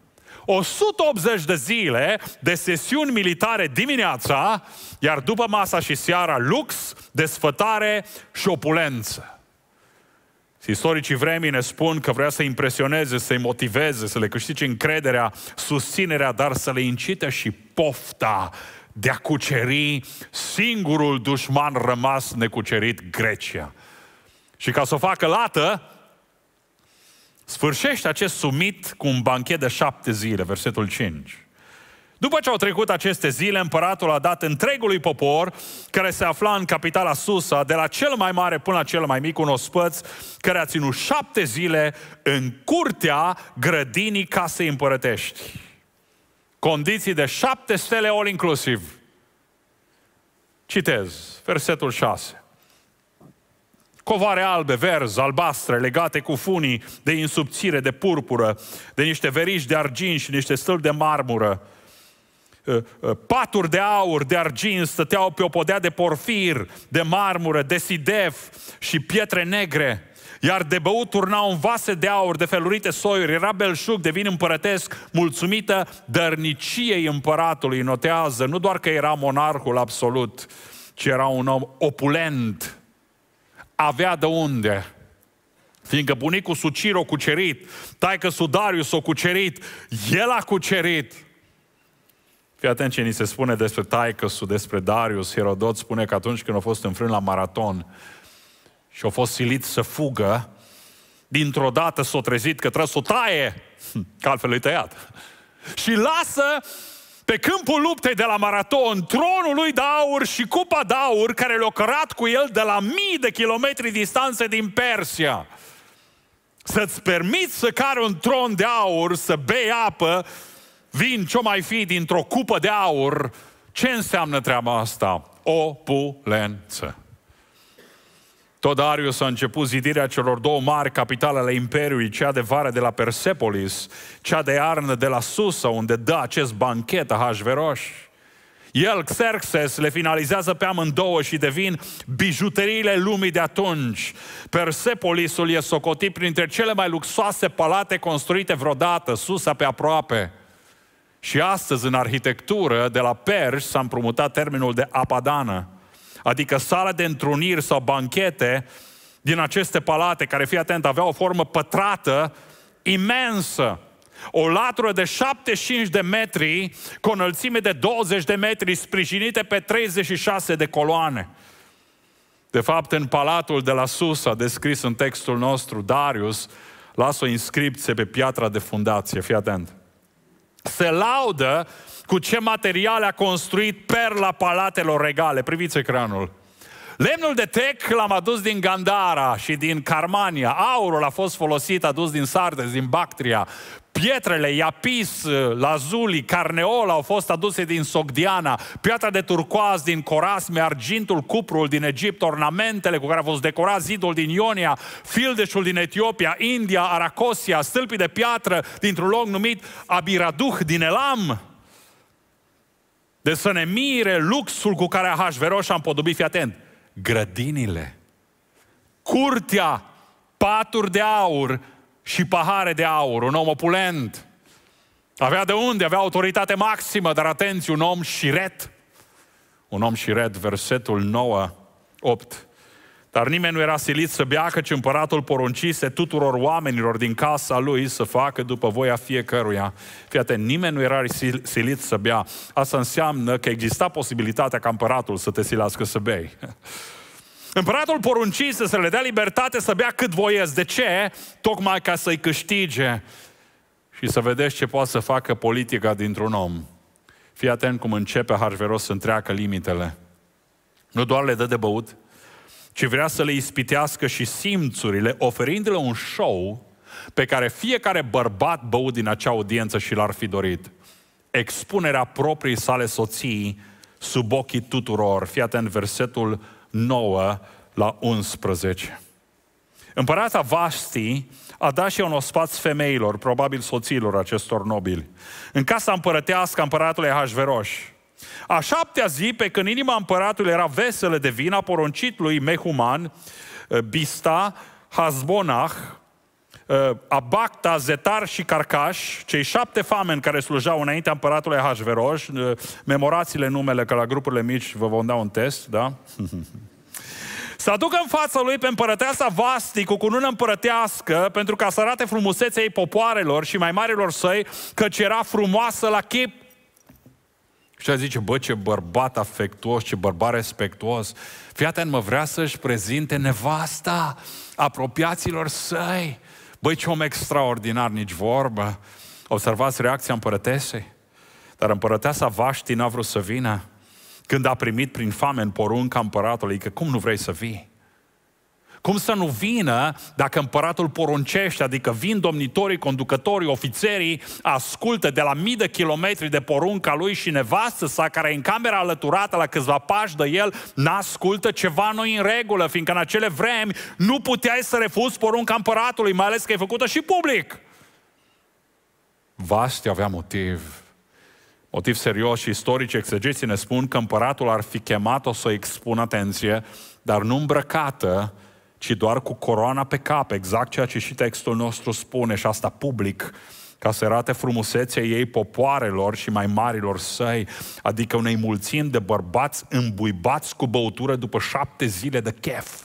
180 de zile de sesiuni militare dimineața, iar după masa și seara lux, desfătare și opulență. Istoricii vremii ne spun că vrea să impresioneze, să-i motiveze, să le câștige încrederea, susținerea, dar să le incite și pofta de a cuceri singurul dușman rămas necucerit, Grecia. Și ca să o facă lată, sfârșește acest summit cu un banchet de 7 zile, versetul 5. După ce au trecut aceste zile, împăratul a dat întregului popor care se afla în capitala Susa, de la cel mai mare până la cel mai mic, un ospăț care a ținut 7 zile în curtea grădinii casei împărătești. Condiții de 7 stele all inclusiv. Citez, versetul 6. Covare albe, verzi, albastre, legate cu funii de insubțire, de purpură, de niște veriși de argint și niște stâlpi de marmură. Paturi de aur, de argint stăteau pe o podea de porfir, de marmură, de sidef și pietre negre. Iar de băut turnau în vase de aur de felurite soiuri. Era belșug de vin împărătesc, mulțumită dărniciei împăratului. Notează, nu doar că era monarhul absolut, ci era un om opulent. Avea de unde. Fiindcă bunicul Sucir o cucerit, taică-su Darius o cucerit, el a cucerit. Fii atent ce ni se spune despre taică-su, despre Darius. Herodot spune că atunci când a fost înfrânt la maraton și a fost silit să fugă, dintr-o dată s-a trezit că trebuie să o taie, că altfel îi tăiat. Și lasă pe câmpul luptei de la maraton tronul lui de aur și cupa de aur care le-a cărat cu el de la mii de kilometri distanță din Persia. Să-ți permiți să cari un tron de aur, să bei apă, vin ce-o mai fi dintr-o cupă de aur, ce înseamnă treaba asta? Opulență. Tot Darius a început zidirea celor 2 mari capitale ale Imperiului, cea de vară de la Persepolis, cea de iarnă de la Susa, unde dă acest banchet Ahasveros. El, Xerxes, le finalizează pe amândouă și devin bijuteriile lumii de atunci. Persepolisul e socotit printre cele mai luxoase palate construite vreodată, Susa pe aproape. Și astăzi, în arhitectură, de la perși s-a împrumutat termenul de apadană, adică sala de întruniri sau banchete din aceste palate, care, fii atent, aveau o formă pătrată, imensă. O latură de 75 de metri, cu o înălțime de 20 de metri, sprijinite pe 36 de coloane. De fapt, în palatul de la Susa, descris în textul nostru, Darius lasă o inscripție pe piatra de fundație, fii atent. Se laudă cu ce materiale a construit perla palatelor regale. Priviți ecranul. Lemnul de tec l-am adus din Gandhara și din Carmania. Aurul a fost folosit, adus din Sardes, din Bactria. Pietrele, iapis, lazuli, carneol au fost aduse din Sogdiana. Piatra de turcoaz din Corasme, argintul, cuprul din Egipt, ornamentele cu care a fost decorat zidul din Ionia, fildeșul din Etiopia, India, Aracosia, stâlpii de piatră dintr-un loc numit Abiraduh din Elam. De să ne mire luxul cu care Ahasveros a împodobit, fii atent, grădinile, curtea, paturi de aur și pahare de aur, un om opulent. Avea de unde, avea autoritate maximă, dar atenție, un om șiret. Un om șiret, versetul 9, 8. Dar nimeni nu era silit să bea, căci împăratul poruncise tuturor oamenilor din casa lui să facă după voia fiecăruia. Fii atent, nimeni nu era silit să bea. Asta înseamnă că exista posibilitatea ca împăratul să te silească să bei. Împăratul poruncise să le dea libertate să bea cât voiesc. De ce? Tocmai ca să-i câștige și să vedeți ce poate să facă politica dintr-un om. Fii atent cum începe Ahasveros să întreacă limitele. Nu doar le dă de băut, ci vrea să le ispitească și simțurile, oferindu-le un show pe care fiecare bărbat băut din acea audiență și l-ar fi dorit. Expunerea proprii sale soții sub ochii tuturor. Fii atent, versetul 9 la 11. Împărata Vashti a dat și un ospaț femeilor, probabil soțiilor acestor nobili, în casa împărătească a împăratului Ahasveros. A 7-a zi, pe când inima împăratului era veselă de vin, a poruncit lui Mehuman, Bista, Hasbonah, Abacta, Zetar și Carcaș, cei 7 fameni care slujau înaintea împăratului Ahasveros. Memorați-le numele, că la grupurile mici vă vom da un test, da? Să aducă în fața lui pe împărăteasa Vashti cu cunună împărătească, pentru ca să arate frumusețea ei popoarelor și mai marilor săi, căci era frumoasă la chip. Și a zice, bă, ce bărbat afectuos, ce bărbat respectuos. Fii atent, mă, vrea să-și prezinte nevasta apropiaților săi. Băi, ce om extraordinar, nici vorbă. Observați reacția împărătesei. Dar împărăteasa Vashti n-a vrut să vină când a primit prin famen porunca împăratului, că cum nu vrei să vii? Cum să nu vină dacă împăratul poruncește, adică vin domnitorii, conducătorii, ofițerii, ascultă de la mii de kilometri de porunca lui și nevastă sa, care e în camera alăturată la câțiva pași de el, n-ascultă, ceva nu-i în regulă, fiindcă în acele vremi nu puteai să refuzi porunca împăratului, mai ales că e făcută și public. Vasti avea motiv serios și istorici exegeții ne spun că împăratul ar fi chemat-o să expună, atenție, dar nu îmbrăcată, ci doar cu coroana pe cap, exact ceea ce și textul nostru spune, și asta public, ca să arate frumusețea ei popoarelor și mai marilor săi, adică unei mulțimi de bărbați îmbuibați cu băutură după 7 zile de chef.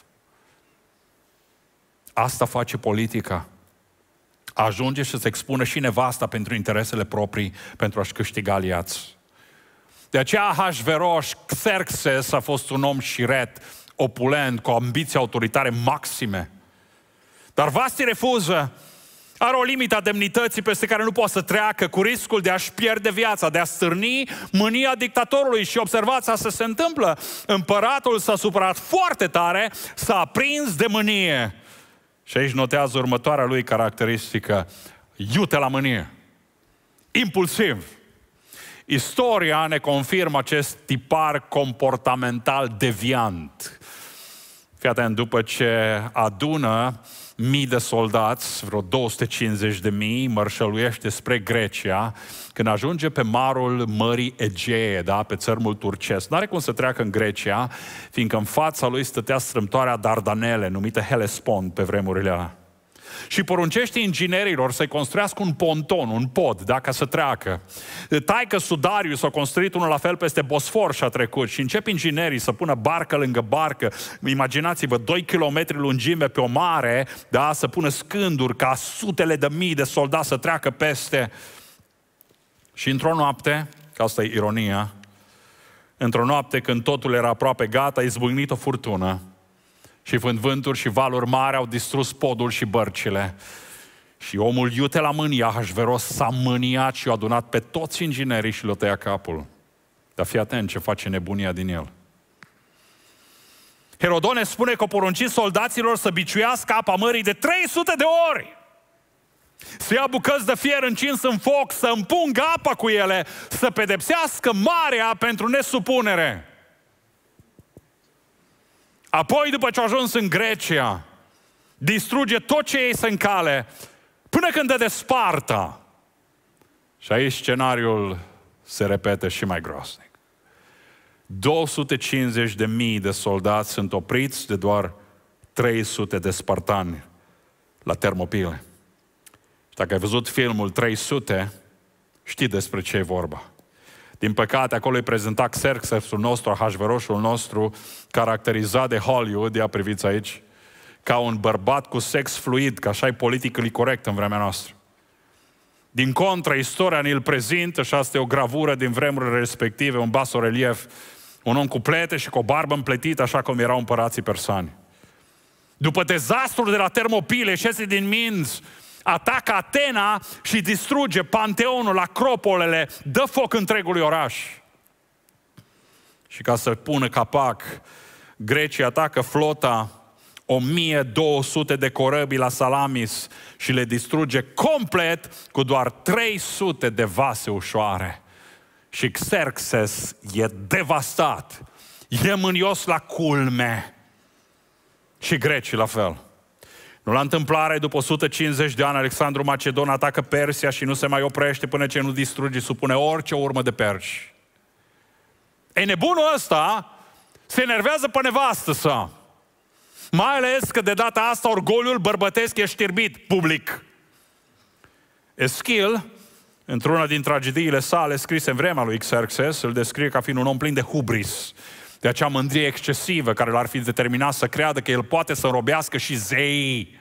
Asta face politica. Ajunge să se expună și nevasta pentru interesele proprii, pentru a-și câștiga aliați. De aceea Ahasveros, Xerxes a fost un om șiret, opulent, cu ambiții autoritare maxime. Dar Vasti refuză. Are o limită a demnității peste care nu poate să treacă, cu riscul de a-și pierde viața, de a stârni mânia dictatorului. Și observați, asta se întâmplă. Împăratul s-a supărat foarte tare, s-a aprins de mânie. Și aici notează următoarea lui caracteristică: iute la mânie. Impulsiv. Istoria ne confirmă acest tipar comportamental deviant. Fii atent, după ce adună mii de soldați, vreo 250.000, mărșăluiește spre Grecia, când ajunge pe marul Mării Egee, da, pe țărmul turcesc. N-are cum să treacă în Grecia, fiindcă în fața lui stătea strâmtoarea Dardanele, numită Hellespont pe vremurile alea. Și poruncește inginerilor să-i construiască un ponton, un pod, da, ca să treacă. Taică-su Darius a construit unul la fel peste Bosfor și a trecut. Și încep inginerii să pună barcă lângă barcă. Imaginați-vă, 2 kilometri lungime pe o mare, da, să pună scânduri ca sutele de mii de soldați să treacă peste. Și într-o noapte, că asta e ironia, într-o noapte când totul era aproape gata, a izbucnit o furtună. Și vânturi și valuri mari au distrus podul și bărcile. Și omul iute la mânie, Ahasveros, s-a mâniat și a adunat pe toți inginerii și le-a tăiat capul. Dar fii atent ce face nebunia din el. Herodone spune că a poruncit soldaților să biciuiască apa mării de 300 de ori. Să ia bucăți de fier încins în foc, să împungă apa cu ele, să pedepsească marea pentru nesupunere. Apoi, după ce a ajuns în Grecia, distruge tot ce ei se încale, până când dă de Sparta. Și aici scenariul se repetă și mai groaznic. 250.000 de soldați sunt opriți de doar 300 de spartani la Termopile. Și dacă ai văzut filmul 300, știi despre ce e vorba. Din păcate, acolo îi prezenta Xerxesul nostru, Ahasverosul nostru, caracterizat de Hollywood, ia priviți aici, ca un bărbat cu sex fluid, că așa e politically corect în vremea noastră. Din contră, istoria ne-l prezintă, și asta e o gravură din vremurile respective, un basorelief, un om cu plete și cu o barbă împletită, așa cum erau împărații persani. După dezastrul de la Termopile, șesii din minți, atacă Atena și distruge Panteonul, acropolele, dă foc întregului oraș. Și ca să pună capac, grecii atacă flota, 1200 de corăbii la Salamis și le distruge complet cu doar 300 de vase ușoare. Și Xerxes e devastat, e mânios la culme. Și grecii la fel. Nu la întâmplare, după 150 de ani, Alexandru Macedon atacă Persia și nu se mai oprește până ce nu distruge, supune orice urmă de perși. E nebunul ăsta se enervează pe nevastă sa. Mai ales că de data asta orgoliul bărbătesc e știrbit public. Eschil, într-una din tragediile sale scrise în vremea lui Xerxes, îl descrie ca fiind un om plin de hubris, de acea mândrie excesivă care l-ar fi determinat să creadă că el poate să robească și zeii.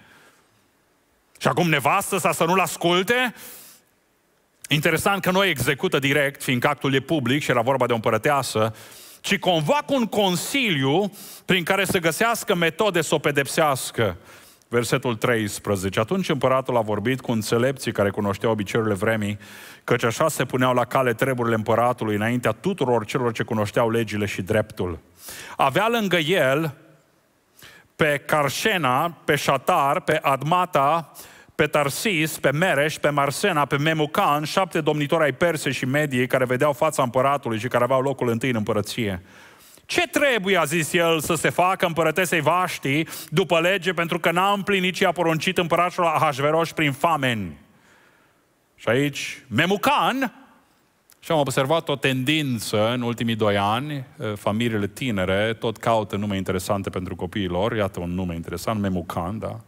Și acum nevastă sa să nu-l asculte? Interesant că nu execută direct, fiindcă actul e public și era vorba de o împărăteasă, ci convoacă un consiliu prin care să găsească metode să o pedepsească. Versetul 13. Atunci împăratul a vorbit cu înțelepții care cunoșteau obiceiurile vremii, căci așa se puneau la cale treburile împăratului înaintea tuturor celor ce cunoșteau legile și dreptul. Avea lângă el pe Carșena, pe Șatar, pe Admata, pe Tarsis, pe Mereș, pe Marsena, pe Memucan, 7 domnitori ai Persei și Mediei care vedeau fața împăratului și care aveau locul întâi în împărăție. Ce trebuie, a zis el, să se facă împărătesei Vaști după lege, pentru că n-a împlinit ce a poruncit împăratul Ahasveros prin fameni? Și aici, Memucan, și am observat o tendință în ultimii 2 ani, familiile tinere tot caută nume interesante pentru copiilor, iată un nume interesant, Memucan, da?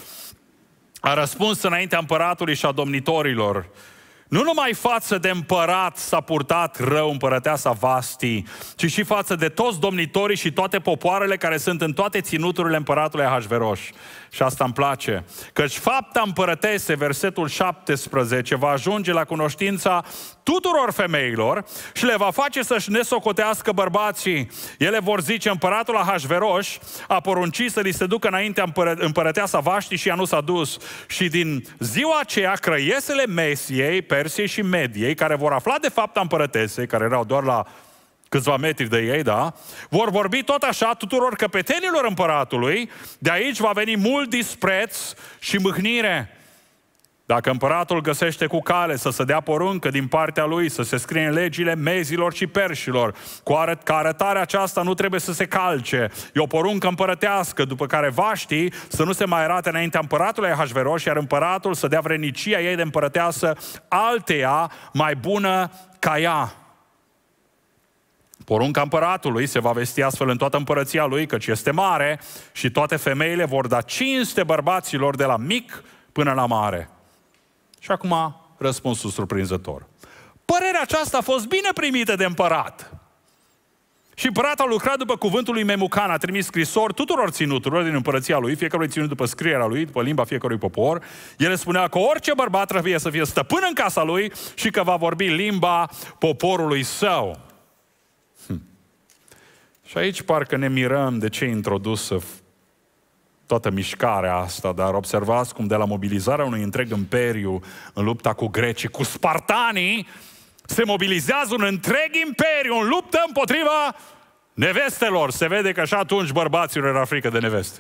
A răspuns înaintea împăratului și a domnitorilor: nu numai față de împărat s-a purtat rău împărăteasa Vasti, ci și față de toți domnitorii și toate popoarele care sunt în toate ținuturile împăratului Ahasveros. Și asta îmi place, căci fapta împărătese, versetul 17, va ajunge la cunoștința tuturor femeilor și le va face să-și nesocotească bărbații. Ele vor zice: împăratul Ahasveros a poruncit să li se ducă înaintea împărăteasa Vaști și ea nu s-a dus. Și din ziua aceea crăiesele Mesiei, Persiei și Mediei, care vor afla de fapta împărătesei, care erau doar la câțiva metri de ei, da, vor vorbi tot așa tuturor căpetenilor împăratului. De aici va veni mult dispreț și mâhnire. Dacă împăratul găsește cu cale să se dea poruncă din partea lui să se scrie în legile mezilor și perșilor, ca arătarea aceasta nu trebuie să se calce. E o poruncă împărătească, după care Vaști să nu se mai arate înaintea împăratului Ahasveros, iar împăratul să dea vrednicia ei de împărăteasă alteia mai bună ca ea. Porunca împăratului se va vesti astfel în toată împărăția lui, căci este mare, și toate femeile vor da cinste bărbaților de la mic până la mare. Și acum răspunsul surprinzător. Părerea aceasta a fost bine primită de împărat. Și împăratul a lucrat după cuvântul lui Memucan, a trimis scrisori tuturor ținuturilor din împărăția lui, fiecare ținut după scrierea lui, după limba fiecărui popor. El spunea că orice bărbat trebuie să fie stăpân în casa lui și că va vorbi limba poporului său. Și aici parcă ne mirăm de ce e introdusă toată mișcarea asta, dar observați cum de la mobilizarea unui întreg imperiu în lupta cu grecii, cu spartanii, se mobilizează un întreg imperiu în luptă împotriva nevestelor. Se vede că și atunci bărbaților era frică de neveste.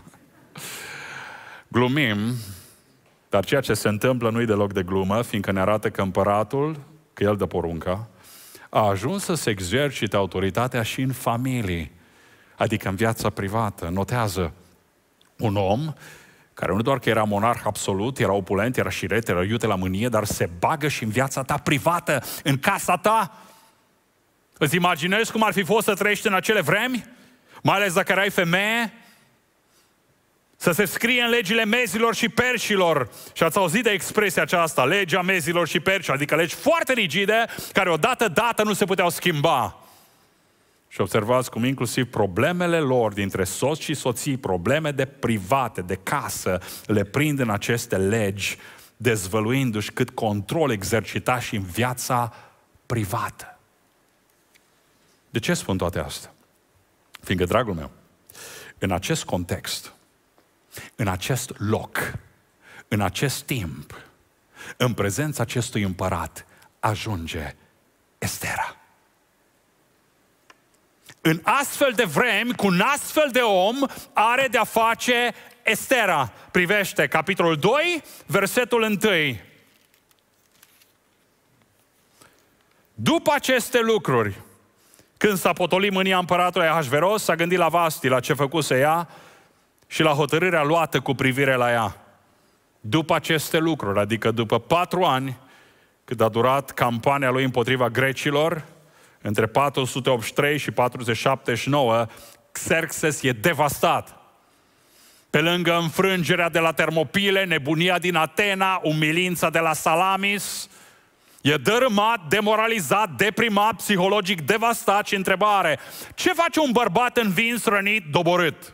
Glumim, dar ceea ce se întâmplă nu-i deloc de glumă, fiindcă ne arată că împăratul, că el dă porunca, a ajuns să se exercite autoritatea și în familii, adică în viața privată. Notează, un om care nu doar că era monarh absolut, era opulent, era șiret, era iute la mânie, dar se bagă și în viața ta privată, în casa ta. Îți imaginezi cum ar fi fost să trăiești în acele vremi? Mai ales dacă erai femeie? Să se scrie în legile mezilor și perșilor. Și ați auzit de expresia aceasta, legea mezilor și perșilor, adică legi foarte rigide, care odată dată nu se puteau schimba. Și observați cum inclusiv problemele lor dintre soți și soții, probleme de private, de casă, le prind în aceste legi, dezvăluindu-și cât control exercita și în viața privată. De ce spun toate astea? Fiindcă, dragul meu, în acest context, în acest loc, în acest timp, în prezența acestui împărat, ajunge Estera. În astfel de vremi, cu un astfel de om, are de-a face Estera. Privește capitolul 2, versetul 1. După aceste lucruri, când s-a potolit mânia împăratului Ahasveros, s-a gândit la Vasti, la ce făcuse ea și la hotărârea luată cu privire la ea. După aceste lucruri, adică după 4 ani, cât a durat campania lui împotriva grecilor, între 483 și 479, Xerxes e devastat. Pe lângă înfrângerea de la Termopile, nebunia din Atena, umilința de la Salamis, e dărâmat, demoralizat, deprimat, psihologic devastat. Și întrebare: ce face un bărbat învins, rănit, doborât?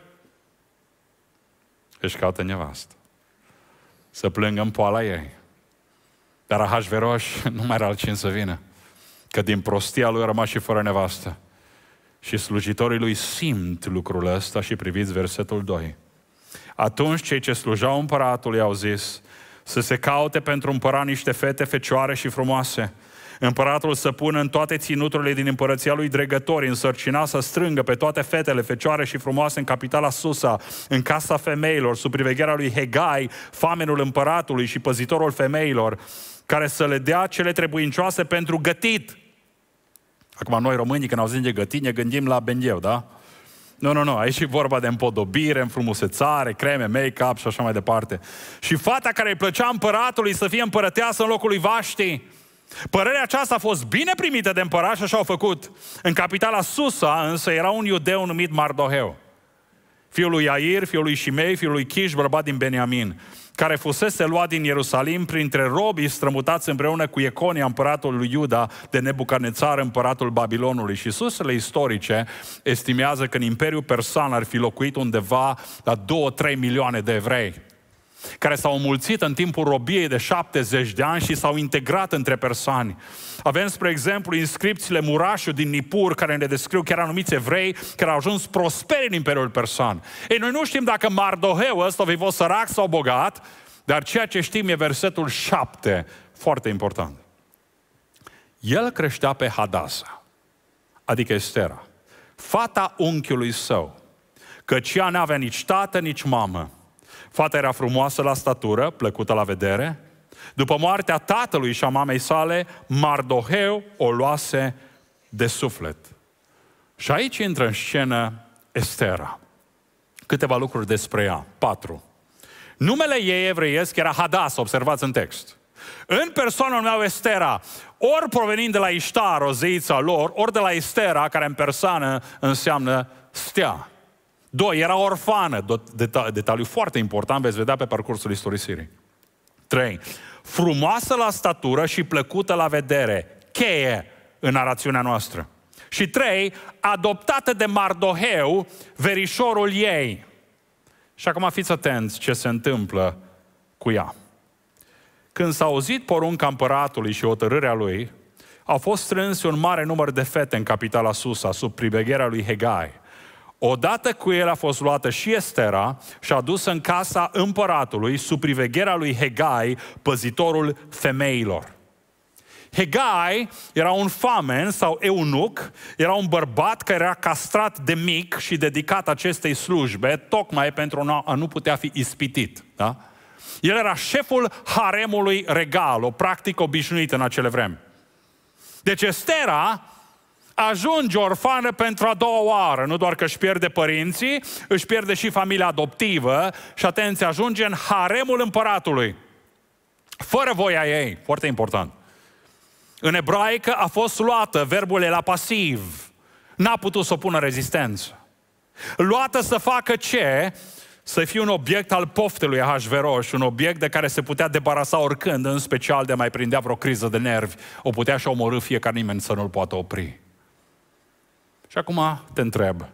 Își caută nevastă. Să plângă în poala ei. Dar Ahasveros nu mai era altcine să vină, că din prostia lui a rămas și fără nevastă. Și slujitorii lui simt lucrul ăsta și priviți versetul 2. Atunci cei ce slujau împăratului au zis să se caute pentru împărat niște fete fecioare și frumoase, Împăratul să pună în toate ținuturile din împărăția lui dregători, însărcina să strângă pe toate fetele, fecioare și frumoase în capitala Susa, în casa femeilor, sub privegherea lui Hegai, famenul împăratului și păzitorul femeilor, care să le dea cele trebuincioase pentru gătit. Acum noi românii, când auzim de gătit, ne gândim la bengheu, da? Nu, aici e vorba de împodobire, înfrumusețare, creme, make-up și așa mai departe. Și fata care îi plăcea împăratului să fie împărăteasă în locul lui Vaști, părerea aceasta a fost bine primită de împărat și așa au făcut. În capitala Susa însă era un iudeu numit Mardoheu, fiul lui Iair, fiul lui Shimei, fiul lui Chiș, bărbat din Beniamin, care fusese luat din Ierusalim printre robii strămutați împreună cu Ieconia, împăratul lui Iuda, de Nebucadnețar, împăratul Babilonului. Și sursele istorice estimează că în Imperiul Persan ar fi locuit undeva la 2-3 milioane de evrei, care s-au înmulțit în timpul robiei de 70 de ani și s-au integrat între persani. Avem, spre exemplu, inscripțiile Murașu din Nippur, care ne descriu chiar anumiți evrei care au ajuns prosperi în Imperiul Persan. Ei, noi nu știm dacă Mardoheu ăsta a fost sărac sau bogat, dar ceea ce știm e versetul 7, foarte important. El creștea pe Hadasa, adică Estera, fata unchiului său, căci ea n-avea nici tată, nici mamă. Fata era frumoasă la statură, plăcută la vedere. După moartea tatălui și a mamei sale, Mardoheu o luase de suflet. Și aici intră în scenă Estera. Câteva lucruri despre ea. 4. Numele ei evreiesc era Hadasa, observați în text. În persoană numeau Estera, ori provenind de la Ishtar, o zeița lor, ori de la Estera, care în persană înseamnă stea. 2. Era orfană, detaliu foarte important, veți vedea pe parcursul istorisirii. 3. Frumoasă la statură și plăcută la vedere, cheie în narațiunea noastră. Și 3. Adoptată de Mardoheu, verișorul ei. Și acum fiți atenți ce se întâmplă cu ea. Când s-a auzit porunca împăratului și hotărârea lui, au fost strânse un mare număr de fete în capitala Susa, sub privegherea lui Hegai. Odată cu el a fost luată și Estera și adusă în casa împăratului sub privegherea lui Hegai, păzitorul femeilor. Hegai era un famen sau eunuc, era un bărbat care era castrat de mic și dedicat acestei slujbe, tocmai pentru a nu putea fi ispitit. Da? El era șeful haremului regal, o practică obișnuită în acele vremi. Deci Estera ajunge orfană pentru a doua oară, nu doar că își pierde părinții, își pierde și familia adoptivă și, atenție, ajunge în haremul împăratului, fără voia ei, foarte important. În ebraică a fost luată, verbul e la pasiv, n-a putut să opună rezistență. Luată să facă ce? Să fie un obiect al poftelui Ahasveros, un obiect de care se putea debarasa oricând, în special de mai prindea vreo criză de nervi, o putea și omorî fiecare, nimeni să nu-l poată opri. Și acum te întreb,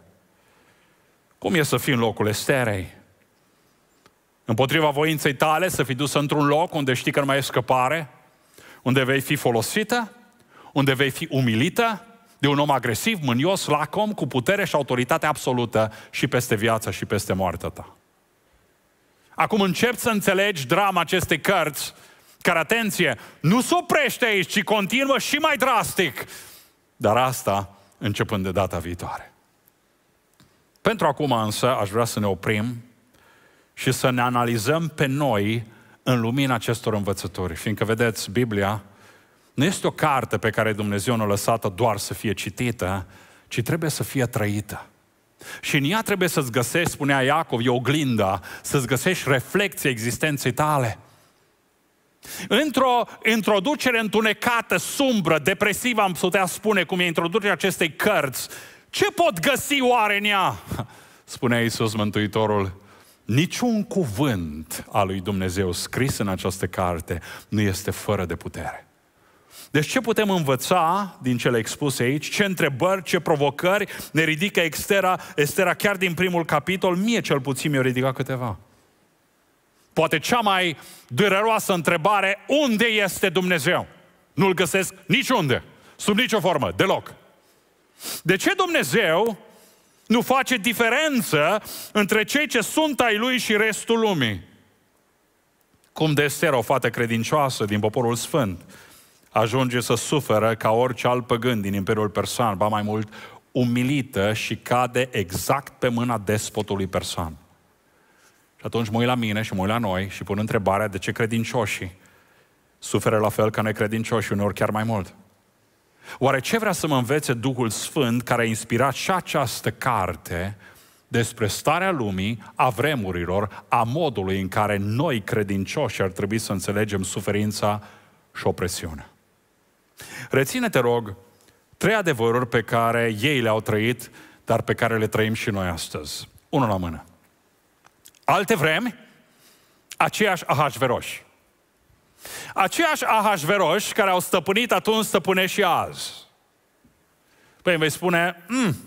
cum e să fii în locul Esterei? Împotriva voinței tale să fii dusă într-un loc unde știi că nu mai e scăpare, unde vei fi folosită, unde vei fi umilită de un om agresiv, mânios, lacom, cu putere și autoritate absolută și peste viața și peste moartea ta. Acum începi să înțelegi drama acestei cărți, care, atenție, nu se oprește aici, ci continuă și mai drastic. Dar asta începând de data viitoare. Pentru acum însă aș vrea să ne oprim și să ne analizăm pe noi în lumina acestor învățături. Fiindcă, vedeți, Biblia nu este o carte pe care Dumnezeu ne-a lăsat-o doar să fie citită, ci trebuie să fie trăită. Și în ea trebuie să-ți găsești, spunea Iacov, e oglinda, să-ți găsești reflecția existenței tale. Într-o introducere întunecată, sumbră, depresivă, am putea spune, cum e introducerea acestei cărți, ce pot găsi oare în ea? Spunea Iisus Mântuitorul, niciun cuvânt al lui Dumnezeu scris în această carte nu este fără de putere. Deci ce putem învăța din cele expuse aici? Ce întrebări, ce provocări ne ridică Estera chiar din primul capitol? Mie cel puțin mi-a ridicat câteva. Poate cea mai dureroasă întrebare, unde este Dumnezeu? Nu-L găsesc niciunde, sub nicio formă, deloc. De ce Dumnezeu nu face diferență între cei ce sunt ai Lui și restul lumii? Cum de Estera, o fată credincioasă din poporul sfânt, ajunge să suferă ca orice alt păgân din Imperiul Persan, ba mai mult, umilită și cade exact pe mâna despotului persan. Și atunci mă uit la mine și mă uit la noi și pun întrebarea de ce credincioșii suferă la fel ca necredincioșii, uneori chiar mai mult. Oare ce vrea să mă învețe Duhul Sfânt care a inspirat și această carte despre starea lumii, a vremurilor, a modului în care noi credincioși ar trebui să înțelegem suferința și opresiunea? Reține, te rog, 3 adevăruri pe care ei le-au trăit, dar pe care le trăim și noi astăzi. Unul la mână. Alte vremi, aceiași Ahasveroși. Aceiași Ahasveroși care au stăpânit atunci, stăpânesc și azi. Păi îmi vei spune,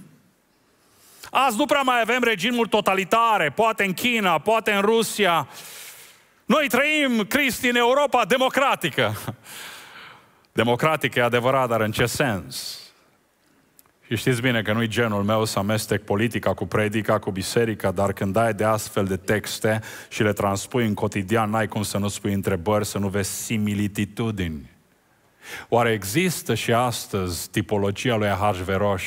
azi nu prea mai avem regimuri totalitare, poate în China, poate în Rusia. Noi trăim, Cristi, în Europa democratică. Democratică e adevărat, dar în ce sens? Și știți bine că nu-i genul meu să amestec politica cu predica, cu biserica, dar când ai de astfel de texte și le transpui în cotidian, n-ai cum să nu spui întrebări, să nu vezi similitudini. Oare există și astăzi tipologia lui Ahasveros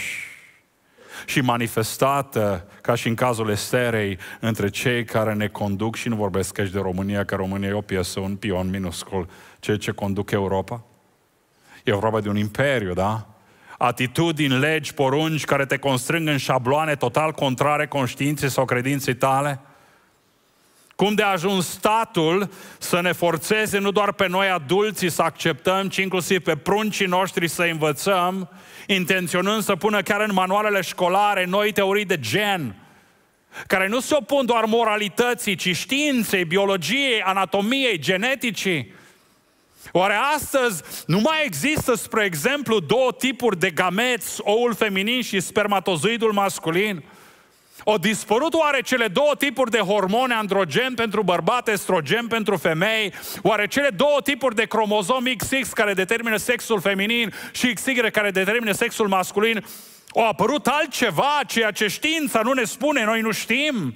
și manifestată, ca și în cazul Esterei, între cei care ne conduc, și nu vorbesc aici de România, că România e o piesă, un pion minuscul, cei ce conduc Europa? E vorba de un imperiu, da? Atitudini, legi, porunci care te constrâng în șabloane total contrare conștiinței sau credinței tale? Cum de a ajuns statul să ne forțeze nu doar pe noi adulții să acceptăm, ci inclusiv pe pruncii noștri să învățăm, intenționând să pună chiar în manualele școlare noi teorii de gen, care nu se opun doar moralității, ci științei, biologiei, anatomiei, geneticii. Oare astăzi nu mai există, spre exemplu, 2 tipuri de gameți, oul feminin și spermatozoidul masculin? Au dispărut oare cele 2 tipuri de hormoni, androgen pentru bărbat, estrogen pentru femei? Oare cele 2 tipuri de cromozom XX care determină sexul feminin și XY care determină sexul masculin? Au apărut altceva, ceea ce știința nu ne spune, noi nu știm?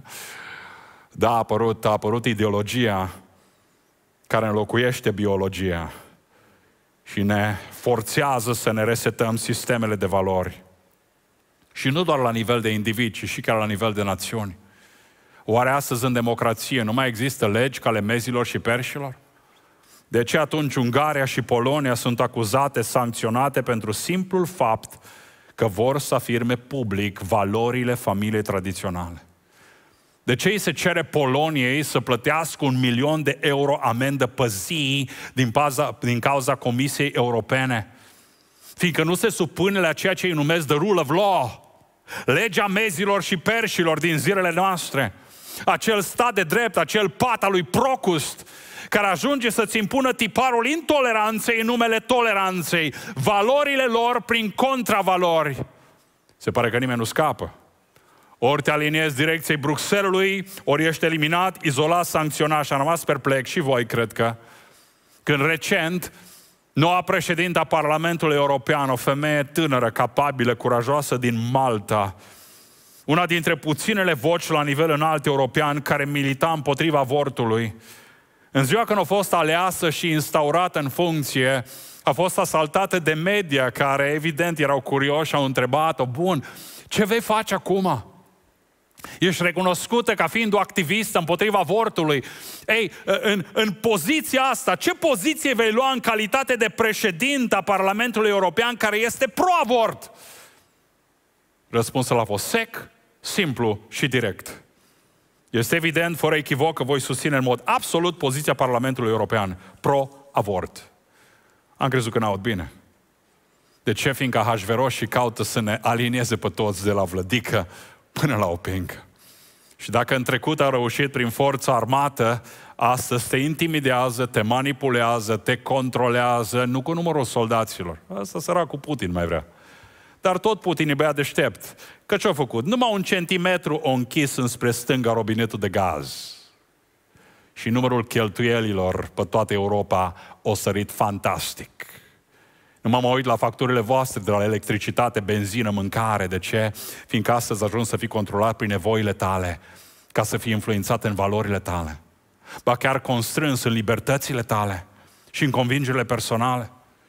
Da, a apărut ideologia care înlocuiește biologia și ne forțează să ne resetăm sistemele de valori. Și nu doar la nivel de individ, ci și chiar la nivel de națiuni. Oare astăzi în democrație nu mai există legi ca ale mezilor și perșilor? De ce atunci Ungaria și Polonia sunt acuzate, sancționate pentru simplul fapt că vor să afirme public valorile familiei tradiționale? De ce îi se cere Poloniei să plătească 1 milion de euro amendă pe zi din cauza Comisiei Europene? Fiindcă nu se supune la ceea ce îi numesc the rule of law, legea mezilor și perșilor din zilele noastre, acel stat de drept, acel pat al lui Procust, care ajunge să-ți impună tiparul intoleranței în numele toleranței, valorile lor prin contravalori. Se pare că nimeni nu scapă. Ori te aliniezi direcției Bruxellesului, ori ești eliminat, izolat, sancționat. Și am rămas perplex și voi, cred că, când recent noua președintă a Parlamentului European, o femeie tânără, capabilă, curajoasă din Malta, una dintre puținele voci la nivel înalt european care milita împotriva avortului, în ziua când a fost aleasă și instaurată în funcție, a fost asaltată de media care, evident, erau curioși și au întrebat-o, bun, ce vei face acum? Ești recunoscută ca fiind o activistă împotriva avortului. Ei, în poziția asta, ce poziție vei lua în calitate de președintă a Parlamentului European care este pro-avort? Răspunsul a fost sec, simplu și direct. Este evident, fără echivoc, că voi susține în mod absolut poziția Parlamentului European pro-avort. Am crezut că n-aud bine. De ce? Fiindcă Ahasveroșii caută să ne alinieze pe toți de la vlădică până la o pincă. Și dacă în trecut au reușit prin forța armată, astăzi te intimidează, te manipulează, te controlează, nu cu numărul soldaților. Asta săracul Putin mai vrea. Dar tot Putin e băiat deștept. Că ce-a făcut? Numai 1 centimetru o închis înspre stânga robinetul de gaz. Și numărul cheltuielilor pe toată Europa o sărit fantastic. Nu mă uit la facturile voastre de la electricitate, benzină, mâncare. De ce? Fiindcă astăzi ajungi să fii controlat prin nevoile tale, ca să fii influențat în valorile tale. Ba chiar constrâns în libertățile tale și în convingerile personale.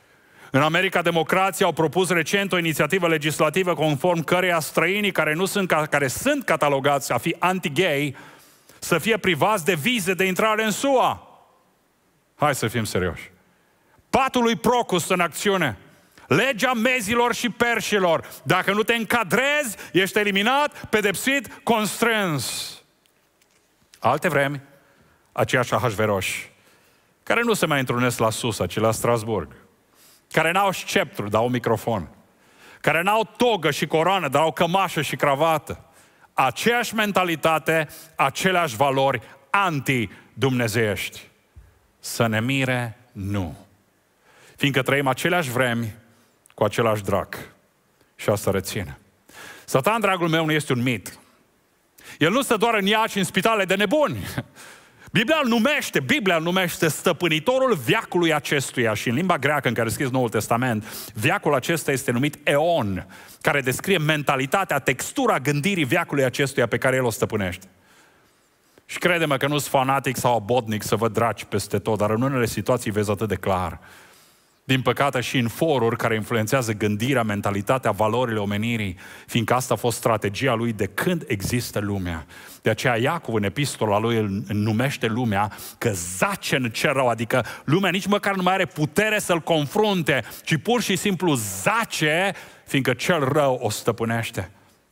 În America, democrații au propus recent o inițiativă legislativă conform căreia străinii care sunt catalogați a fi anti-gay să fie privați de vize de intrare în SUA. Hai să fim serioși. Patul lui Procus în acțiune. Legea mezilor și perșilor. Dacă nu te încadrezi, ești eliminat, pedepsit, constrâns. Alte vremi, aceiași ahasveroși, care nu se mai întrunesc la Susa, ci la Strasburg, care n-au sceptru, dar au microfon, care n-au togă și coroană, dar au cămașă și cravată. Aceeași mentalitate, aceleași valori anti-dumnezeiești. Să ne mire, nu. Fiindcă trăim aceleași vremi cu același drac. Și asta reține. Satan, dragul meu, nu este un mit. El nu stă doar în Iași, în spitale de nebuni. Biblia îl numește stăpânitorul veacului acestuia și în limba greacă în care scris Noul Testament, veacul acesta este numit eon, care descrie mentalitatea, textura gândirii veacului acestuia pe care el o stăpânește. Și crede-mă că nu sunt fanatic sau abodnic să văd draci peste tot, dar în unele situații vezi atât de clar. Din păcate și în foruri care influențează gândirea, mentalitatea, valorile omenirii, fiindcă asta a fost strategia lui de când există lumea. De aceea Iacov în epistola lui îl numește lumea că zace în cer rău, adică lumea nici măcar nu mai are putere să-l confrunte, ci pur și simplu zace, fiindcă cel rău o stăpânește.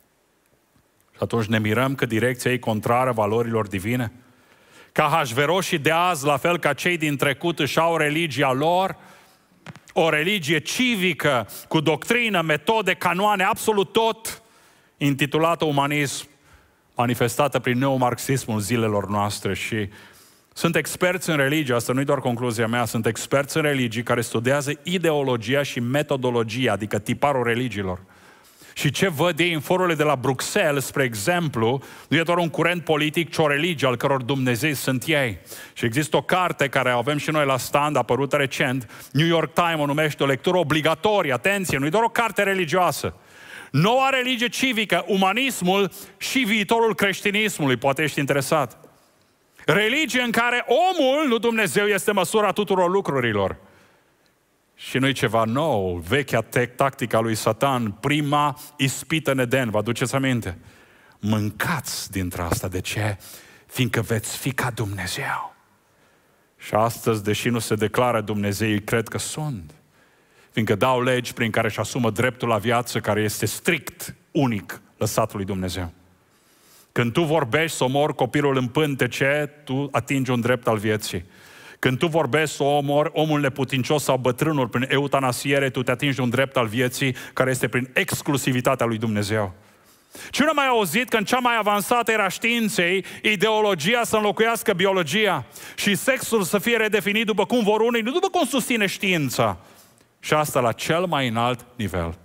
Și atunci ne mirăm că direcția e contrară valorilor divine? Ca ahasveroșii de azi, la fel ca cei din trecut, își au religia lor, o religie civică, cu doctrină, metode, canoane, absolut tot, intitulată umanism, manifestată prin neomarxismul zilelor noastre. Și sunt experți în religie, asta nu e doar concluzia mea, sunt experți în religii care studiază ideologia și metodologia, adică tiparul religiilor. Și ce văd ei în forurile de la Bruxelles, spre exemplu, nu e doar un curent politic, ci o religie al căror Dumnezei sunt ei. Și există o carte care o avem și noi la stand, apărută recent, New York Times o numește o lectură obligatorie, atenție, nu e doar o carte religioasă. Noua religie civică, umanismul și viitorul creștinismului, poate ești interesat. Religie în care omul, nu Dumnezeu, este măsura tuturor lucrurilor. Și nu-i ceva nou, vechea tactica lui Satan, prima ispită în Eden, vă aduceți aminte? Mâncați dintre asta, de ce? Fiindcă veți fi ca Dumnezeu. Și astăzi, deși nu se declară Dumnezeu, cred că sunt. Fiindcă dau legi prin care își asumă dreptul la viață, care este strict, unic, lăsat lui Dumnezeu. Când tu vorbești să omori copilul în pântece, tu atingi un drept al vieții. Când tu vorbești să omori omul neputincios sau bătrânul prin eutanasiere, tu te atingi un drept al vieții care este prin exclusivitatea lui Dumnezeu. Cine mai auzit că în cea mai avansată era științei, ideologia să înlocuiască biologia și sexul să fie redefinit după cum vor unii, nu după cum susține știința. Și asta la cel mai înalt nivel.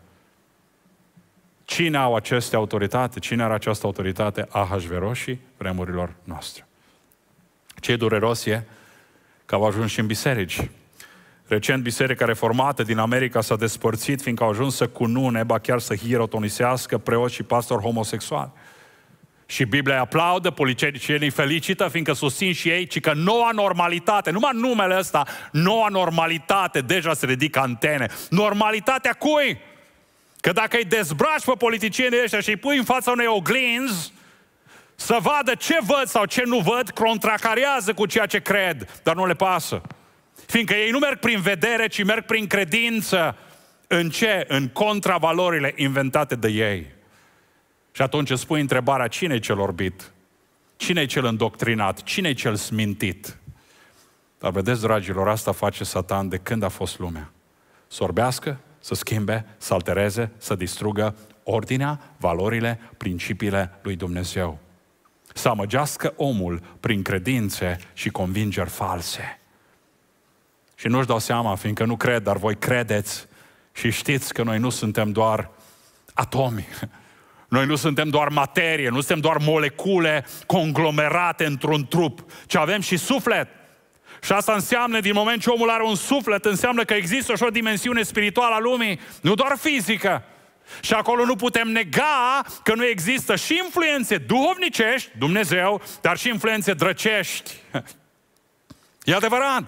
Cine au aceste autoritate? Cine are această autoritate? Ahasveroșii vremurilor noastre. Ce dureros e că au ajuns și în biserici. Recent, Biserica Reformată din America s-a despărțit, fiindcă au ajuns să cunune, ba chiar să hierotonisească preoți și pastori homosexuali. Și Biblia îi aplaudă, politicienii felicită, fiindcă susțin și ei, ci că noua normalitate, numai numele ăsta, noua normalitate, deja se ridică antene. Normalitatea cui? Că dacă îi dezbraci pe politicienii ăștia și îi pui în fața unei oglinzi, să vadă ce văd sau ce nu văd, contracariază cu ceea ce cred, dar nu le pasă. Fiindcă ei nu merg prin vedere, ci merg prin credință. În ce? În contravalorile inventate de ei. Și atunci îți pui întrebarea, cine-i cel orbit? Cine-i cel îndoctrinat? Cine-i cel smintit? Dar vedeți, dragilor, asta face Satan de când a fost lumea. Să orbească, să schimbe, să altereze, să distrugă ordinea, valorile, principiile lui Dumnezeu. Să amăgească omul prin credințe și convingeri false. Și nu-și dau seama, fiindcă nu cred, dar voi credeți și știți că noi nu suntem doar atomi. Noi nu suntem doar materie, nu suntem doar molecule conglomerate într-un trup, ci avem și suflet. Și asta înseamnă, din moment ce omul are un suflet, înseamnă că există și o dimensiune spirituală a lumii, nu doar fizică. Și acolo nu putem nega că nu există și influențe duhovnicești, Dumnezeu, dar și influențe drăcești. E adevărat.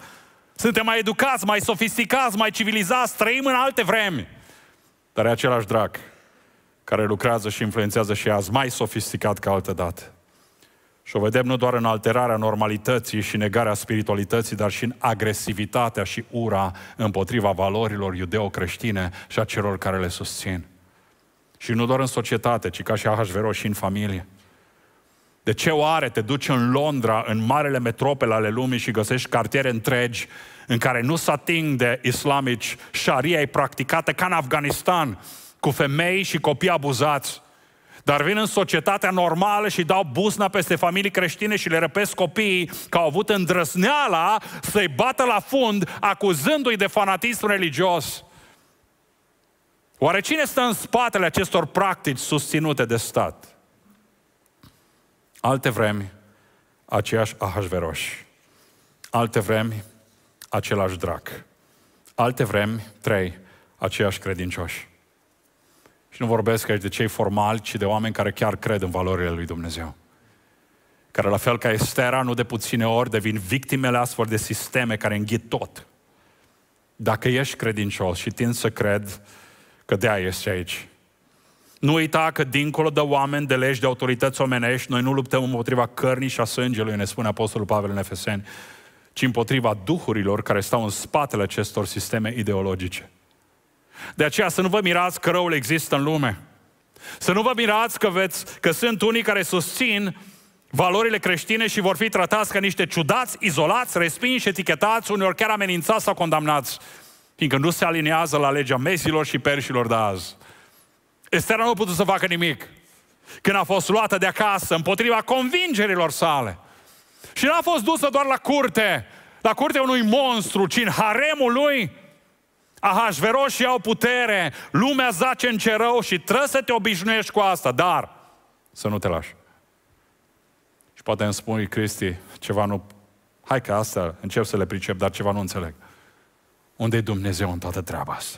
Suntem mai educați, mai sofisticați, mai civilizați, trăim în alte vremi. Dar e același drac care lucrează și influențează și azi, mai sofisticat ca altădată. Și o vedem nu doar în alterarea normalității și negarea spiritualității, dar și în agresivitatea și ura împotriva valorilor iudeo-creștine și a celor care le susțin. Și nu doar în societate, ci ca și Ahasveros și în familie. De ce oare te duci în Londra, în marele metropole ale lumii și găsești cartiere întregi în care nu se ating de islamici, șaria e practicată ca în Afganistan, cu femei și copii abuzați, dar vin în societatea normală și dau buzna peste familii creștine și le răpesc copiii că au avut îndrăzneala să-i bată la fund, acuzându-i de fanatism religios. Oare cine stă în spatele acestor practici susținute de stat? Alte vremi, aceiași Ahasveroși. Alte vremi, același drac. Alte vremi, 3, aceiași credincioși. Și nu vorbesc aici de cei formali, ci de oameni care chiar cred în valorile lui Dumnezeu. Care, la fel ca Estera, nu de puține ori devin victimele astfel de sisteme care înghit tot. Dacă ești credincios și tind să cred că de-aia ești aici. Nu uita că dincolo de oameni, de legi, de autorități omenești, noi nu luptăm împotriva cărnii și a sângelui, ne spune Apostolul Pavel în Efeseni, ci împotriva duhurilor care stau în spatele acestor sisteme ideologice. De aceea să nu vă mirați că răul există în lume. Să nu vă mirați că sunt unii care susțin valorile creștine și vor fi tratați ca niște ciudați, izolați, respinși, etichetați, uneori chiar amenințați sau condamnați, fiindcă nu se aliniază la legea mesilor și perșilor de azi. Estera nu a putut să facă nimic când a fost luată de acasă împotriva convingerilor sale. Și n-a fost dusă doar la curtea unui monstru, ci în haremul lui. Ahasveroșii au putere, lumea zace în cer rău și trebuie să te obișnuiești cu asta, dar să nu te lași. Și poate îmi spui, Cristi, ceva nu... Hai că asta încep să le pricep, dar ceva nu înțeleg. Unde e Dumnezeu în toată treaba asta?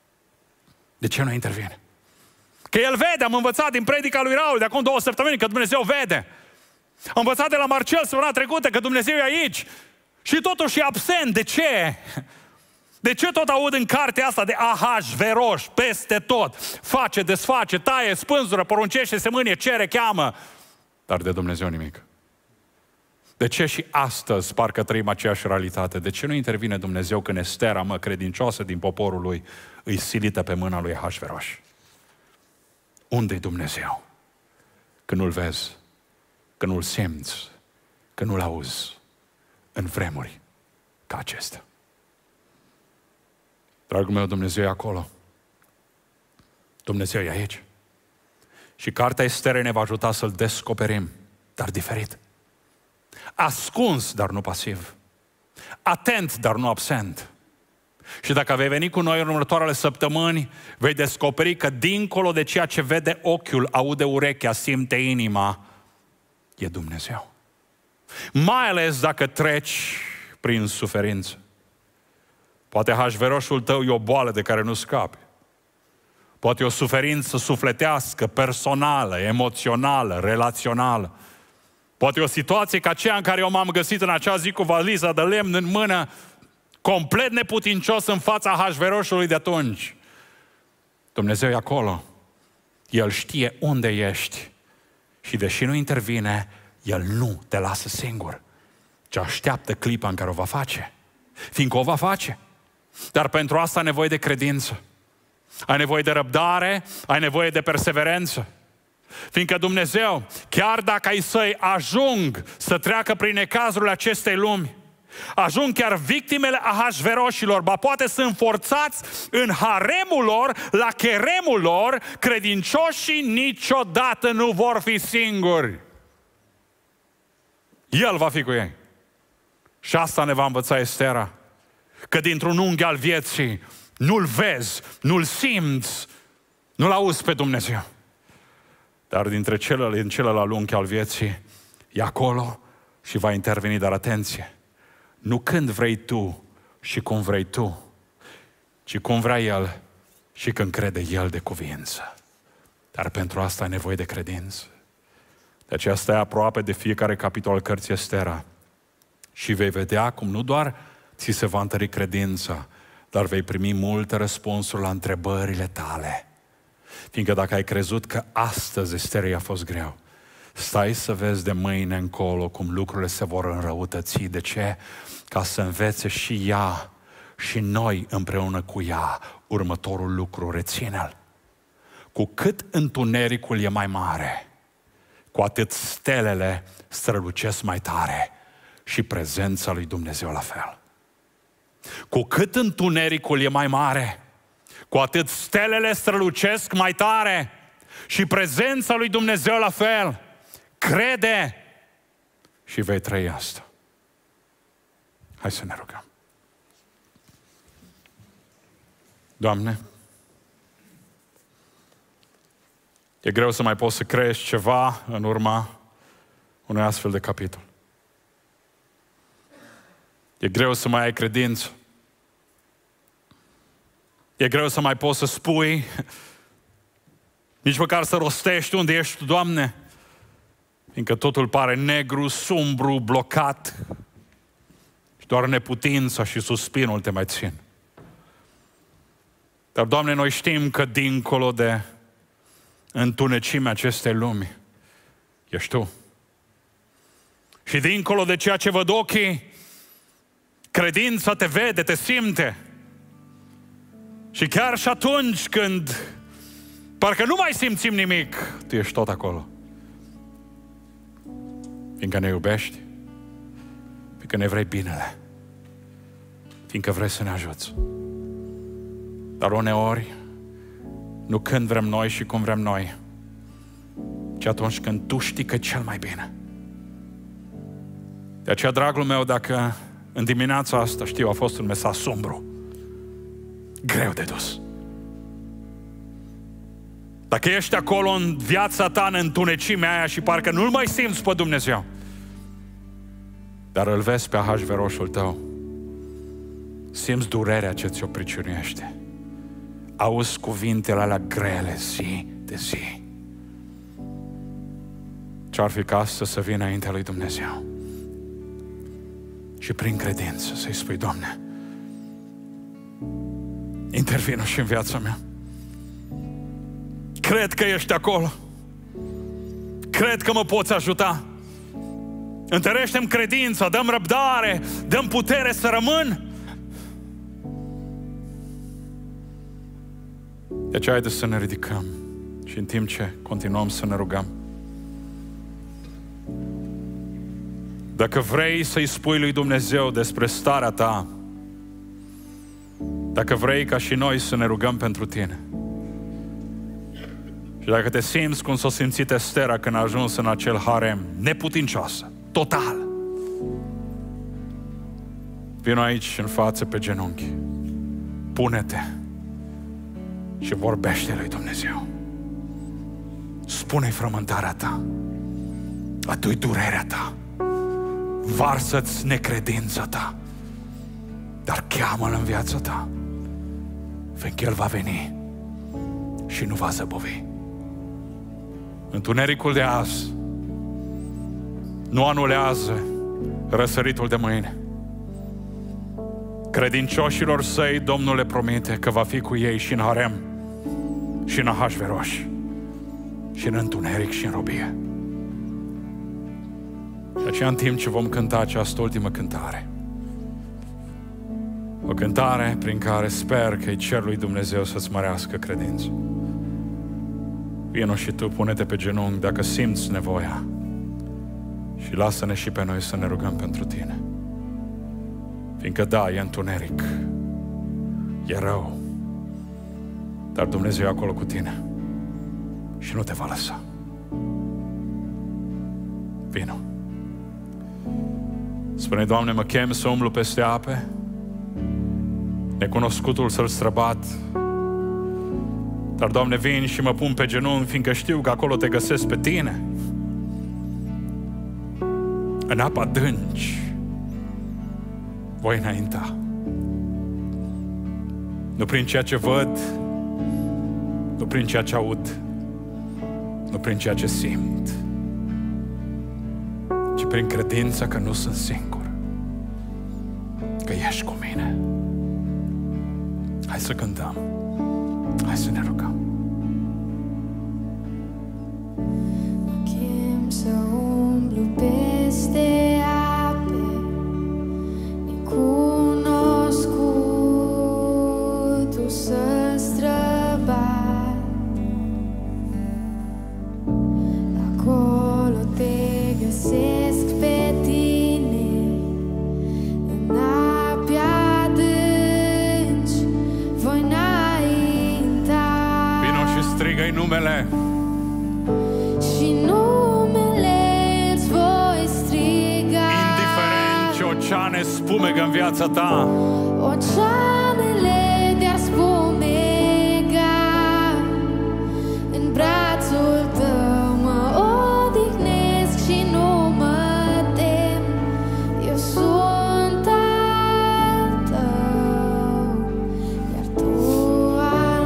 De ce nu intervine? Că El vede, am învățat din predica lui Raul de acum 2 săptămâni că Dumnezeu vede. Am învățat de la Marcel săptămâna trecută că Dumnezeu e aici. Și totuși e absent. De ce? De ce tot aud în cartea asta de Ahasveros peste tot? Face, desface, taie, spânzură, poruncește, se mânie, cere, cheamă. Dar de Dumnezeu nimic. De ce și astăzi parcă trăim aceeași realitate? De ce nu intervine Dumnezeu când Estera, credincioasă din poporul lui, îi silită pe mâna lui Ahasveros? Unde-i Dumnezeu? Când nu-L vezi, când nu-L simți, când nu-L auzi în vremuri ca acestea. Dragul meu, Dumnezeu e acolo. Dumnezeu e aici. Și cartea Esterei ne va ajuta să-L descoperim, dar diferit. Ascuns, dar nu pasiv. Atent, dar nu absent. Și dacă vei veni cu noi în următoarele săptămâni, vei descoperi că dincolo de ceea ce vede ochiul, aude urechea, simte inima, e Dumnezeu. Mai ales dacă treci prin suferință. Poate Ahasverosul tău e o boală de care nu scapi. Poate e o suferință sufletească, personală, emoțională, relațională. Poate e o situație ca aceea în care eu m-am găsit în acea zi cu valiza de lemn în mână, complet neputincios în fața Ahasverosului de atunci. Dumnezeu e acolo. El știe unde ești. Și deși nu intervine, El nu te lasă singur, ci așteaptă clipa în care o va face. Fiindcă o va face. Dar pentru asta ai nevoie de credință. Ai nevoie de răbdare, ai nevoie de perseverență. Fiindcă Dumnezeu, chiar dacă ai săi ajung să treacă prin necazurile acestei lumi, ajung chiar victimele Ahasveroșilor, ba poate sunt forțați în haremul lor, la cheremul lor, credincioșii niciodată nu vor fi singuri. El va fi cu ei. Și asta ne va învăța Estera. Că dintr-un unghi al vieții nu-L vezi, nu-L simți, nu-L auzi pe Dumnezeu. Dar din celălalt unghi al vieții e acolo și va interveni, dar atenție, nu când vrei tu și cum vrei tu, ci cum vrea El și când crede El de cuviință. Dar pentru asta ai nevoie de credință. De aceea stai aproape de fiecare capitol al cărții Estera și vei vedea cum nu doar ți se va întări credința, dar vei primi multe răspunsuri la întrebările tale. Fiindcă dacă ai crezut că astăzi Esterei a fost greu, stai să vezi de mâine încolo cum lucrurile se vor înrăutăți. De ce? Ca să învețe și ea și noi împreună cu ea următorul lucru. Reține-l. Cu cât întunericul e mai mare, cu atât stelele strălucesc mai tare și prezența lui Dumnezeu la fel. Cu cât întunericul e mai mare, cu atât stelele strălucesc mai tare și prezența lui Dumnezeu la fel. Crede și vei trăi asta. Hai să ne rugăm. Doamne, e greu să mai poți să crești ceva în urma unui astfel de capitol. E greu să mai ai credință. E greu să mai poți să spui, nici măcar să rostești unde ești Tu, Doamne, fiindcă totul pare negru, sumbru, blocat și doar neputința și suspinul te mai țin. Dar, Doamne, noi știm că dincolo de întunecimea acestei lumi ești Tu. Și dincolo de ceea ce văd ochii, credința te vede, te simte. Și chiar și atunci când parcă nu mai simțim nimic, Tu ești tot acolo. Fiindcă ne iubești, fiindcă ne vrei binele, fiindcă vrei să ne ajuți. Dar uneori, nu când vrem noi și cum vrem noi, ci atunci când Tu știi că e cel mai bine. De aceea, dragul meu, dacă în dimineața asta, știu, a fost un mesaj sumbru, greu de dus. Dacă ești acolo în viața ta, în întunecimea aia și parcă nu-L mai simți pe Dumnezeu, dar îl vezi pe Ahasveroșul tău, simți durerea ce ți-o priciunește, auzi cuvintele alea grele zi de zi, ce-ar fi ca să vină înaintea lui Dumnezeu și prin credință să-i spui: Doamne, intervină și în viața mea. Cred că ești acolo. Cred că mă poți ajuta. Întărește-mi credința, dă-mi răbdare, dă-mi putere să rămân. De aceea haideți să ne ridicăm și în timp ce continuăm să ne rugăm, dacă vrei să-i spui lui Dumnezeu despre starea ta, dacă vrei ca și noi să ne rugăm pentru tine, și dacă te simți cum s-a simțit Estera când a ajuns în acel harem, neputincioasă, total, vino aici în față pe genunchi, pune-te și vorbește lui Dumnezeu. Spune-i frământarea ta, adu-i durerea ta, varsă-ți necredința ta, dar cheamă-L în viața ta, fiindcă El va veni și nu va zăbovi. Întunericul de azi nu anulează răsăritul de mâine. Credincioșilor Săi Domnul le promite că va fi cu ei și în harem, și în Ahasveroș, și în întuneric, și în robie. De aceea, în timp ce vom cânta această ultimă cântare, o cântare prin care sper că îi cer lui Dumnezeu să-ți mărească credința, vino și tu, pune-te pe genunchi dacă simți nevoia și lasă-ne și pe noi să ne rugăm pentru tine. Fiindcă da, e întuneric, e rău, dar Dumnezeu e acolo cu tine și nu te va lăsa. Vino. Spune: Doamne, mă chem să umblu peste ape, necunoscutul să-l străbat, dar, Doamne, vin și mă pun pe genunchi, fiindcă știu că acolo te găsesc pe Tine, în apa adânci voi înainta. Nu prin ceea ce văd, nu prin ceea ce aud, nu prin ceea ce simt, ci prin credința că nu sunt singur, că ești cu mine. Hai să cântăm. Hai să ne rugăm. Mă chem să umblu peste ape, necunoscutul să străbat. Acolo te găsesc pe tine, în ape adânci voi înainta. Vino și strigă-i numele. Și numele îți voi striga. Indiferent ce oceane spumegă în viața ta, Oceanele de-ar spumega, în brațul tău mă odihnesc și nu mă tem. Eu sunt al tău, iar tu al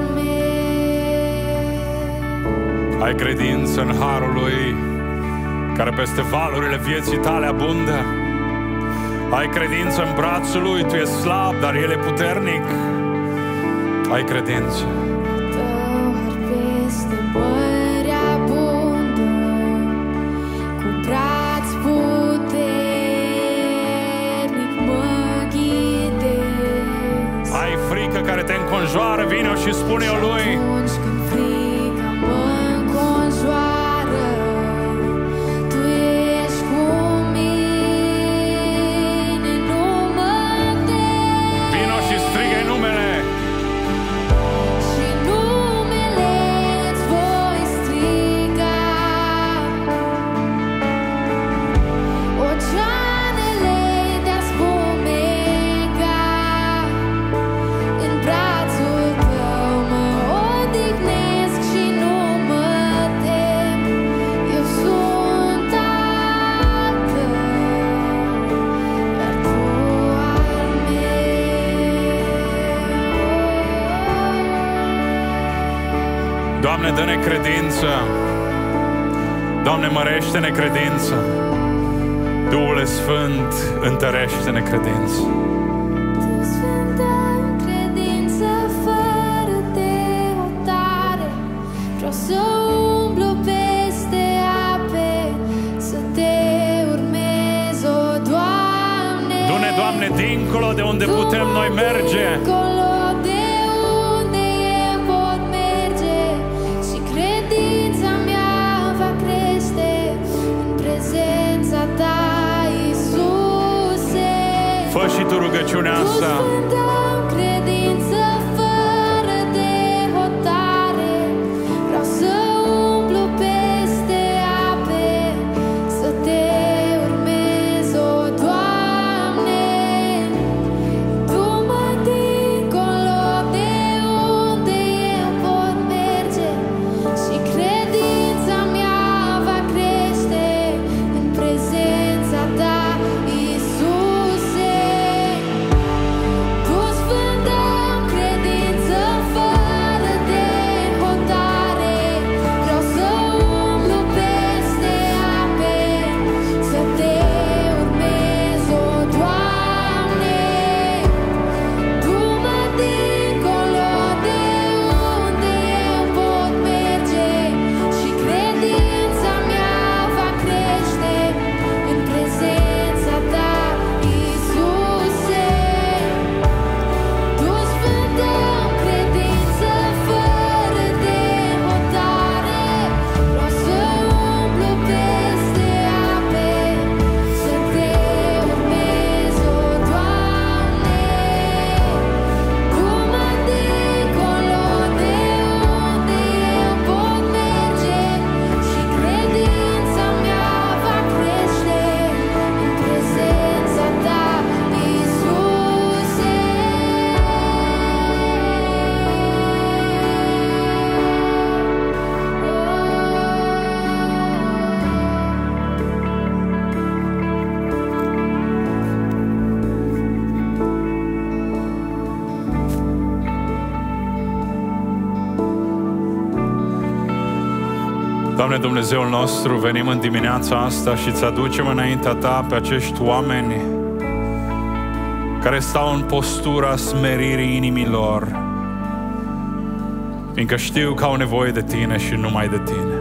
meu. ai credință în harul lui, care peste valurile vieții tale abundă. Ai credință în brațul lui, tu ești slab, dar el e puternic. Ai credință. Tău har peste mări abundă, cu braț puternic mă ghidezi. Ai frică care te înconjoară, vino și spune-o lui. Atunci când frica mă înconjoară, tu ești cu mine, nu mă tem. Vino și strigă-i numele. Și numele îți voi striga. Oceanele de-ar spumega, în brațul tău mă odihnesc și nu mă tem. Eu sunt al tău, iar tu al meu. Doamne, dă-ne credință. Doamne, mărește-ne credință. Duhul Sfânt, întărește-ne credință. Tu sfântă credință fără de hotare, vreau să umblu peste ape, să te urmez, o Doamne. Du-ne, Doamne, dincolo de unde putem noi merge. Dincolo de unde eu pot merge, și credința mea va crește în prezența ta, Iisuse. Fă și tu rugăciunea Tu asta. sfântă credință fără de hotare, vreau să umblu peste ape, să te urmez, o Doamne. Du-mă dincolo de unde eu pot merge, și credința mea va crește în prezența ta, Iisuse. Tu sfântă credință fără de hotare, vreau să umblu peste ape, să te urmez, o Doamne. Du-mă dincolo de unde eu pot merge, și credința mea va crește în prezența ta, Iisuse. Tu sfântă credință fără de hotare, vreau să umblu peste ape, să te urmez, o Doamne. Du-mă dincolo de unde eu pot merge, și credința mea va crește în prezența ta, Iisuse. Doamne Dumnezeul nostru, venim în dimineața asta și îți aducem înaintea ta pe acești oameni care stau în postura smeririi inimilor, fiindcă știu că au nevoie de Tine și numai de Tine.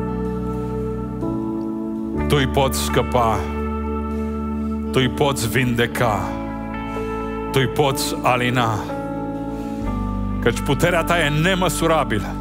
Tu îi poți scăpa, Tu îi poți vindeca, Tu îi poți alina, căci puterea Ta e nemăsurabilă